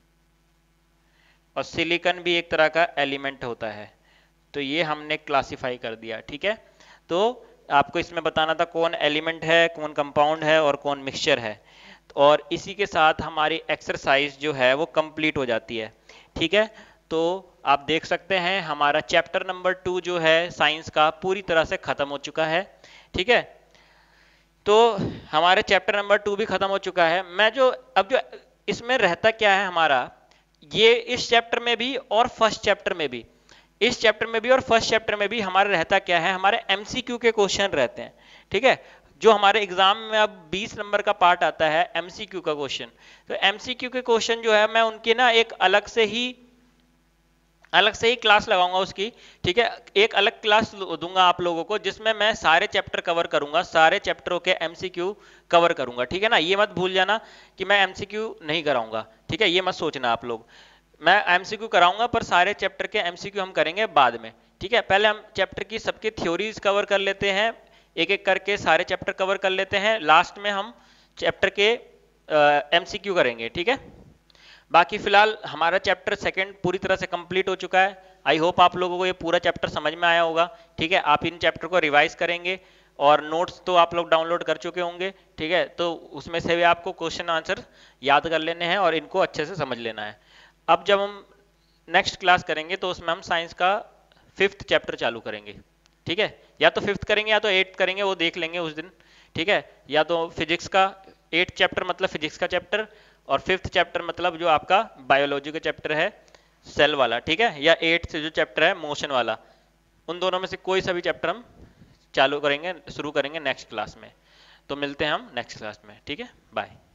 और सिलिकॉन भी एक तरह का एलिमेंट होता है। तो ये हमने क्लासिफाई कर दिया। ठीक है, तो आपको इसमें बताना था कौन एलिमेंट है, कौन कंपाउंड है और कौन मिक्सचर है। और इसी के साथ हमारी एक्सरसाइज जो है वो कंप्लीट हो जाती है। ठीक है, तो आप देख सकते हैं हमारा चैप्टर नंबर 2 जो है साइंस का पूरी तरह से खत्म हो चुका है। ठीक है, तो हमारे चैप्टर नंबर 2 भी खत्म हो चुका है। मैं जो अब जो इसमें रहता क्या है हमारा, ये इस चैप्टर में भी और फर्स्ट चैप्टर में भी, इस चैप्टर में भी और फर्स्ट चैप्टर में भी हमारा रहता क्या है, हमारे एमसीक्यू के क्वेश्चन रहते हैं। ठीक है, जो हमारे एग्जाम में अब 20 नंबर का पार्ट आता है एमसीक्यू का क्वेश्चन, तो एमसीक्यू के क्वेश्चन जो है मैं उनके ना एक अलग से ही क्लास लगाऊंगा उसकी। ठीक है, एक अलग क्लास दूंगा आप लोगों को जिसमें मैं सारे चैप्टर कवर करूंगा, सारे चैप्टरों के एमसीक्यू कवर करूंगा। ठीक है ना, ये मत भूल जाना कि मैं एमसीक्यू नहीं कराऊंगा। ठीक है, ये मत सोचना आप लोग, मैं एमसीक्यू कराऊंगा पर सारे चैप्टर के एमसीक्यू हम करेंगे बाद में। ठीक है, पहले हम चैप्टर की सबके थ्योरीज कवर कर लेते हैं, एक एक करके सारे चैप्टर कवर कर लेते हैं, लास्ट में हम चैप्टर के एमसीक्यू करेंगे। ठीक है, बाकी फिलहाल हमारा चैप्टर सेकंड पूरी तरह से कंप्लीट हो चुका है। आई होप आप लोगों को ये पूरा चैप्टर समझ में आया होगा। ठीक है, आप इन चैप्टर को रिवाइज करेंगे और नोट्स तो आप लोग डाउनलोड कर चुके होंगे। ठीक है, तो उसमें से भी आपको क्वेश्चन आंसर याद कर लेने हैं और इनको अच्छे से समझ लेना है। अब जब हम नेक्स्ट क्लास करेंगे तो उसमें हम साइंस का 5th चैप्टर चालू करेंगे। ठीक है, या तो 5th करेंगे या तो 8th करेंगे, वो देख लेंगे उस दिन। ठीक है, या तो फिजिक्स का 8th चैप्टर मतलब फिजिक्स का चैप्टर, और 5th चैप्टर मतलब जो आपका बायोलॉजी का चैप्टर है सेल वाला। ठीक है, या 8th से जो चैप्टर है मोशन वाला, उन दोनों में से कोई सा भी चैप्टर हम चालू करेंगे, शुरू करेंगे नेक्स्ट क्लास में। तो मिलते हैं हम नेक्स्ट क्लास में। ठीक है, बाय।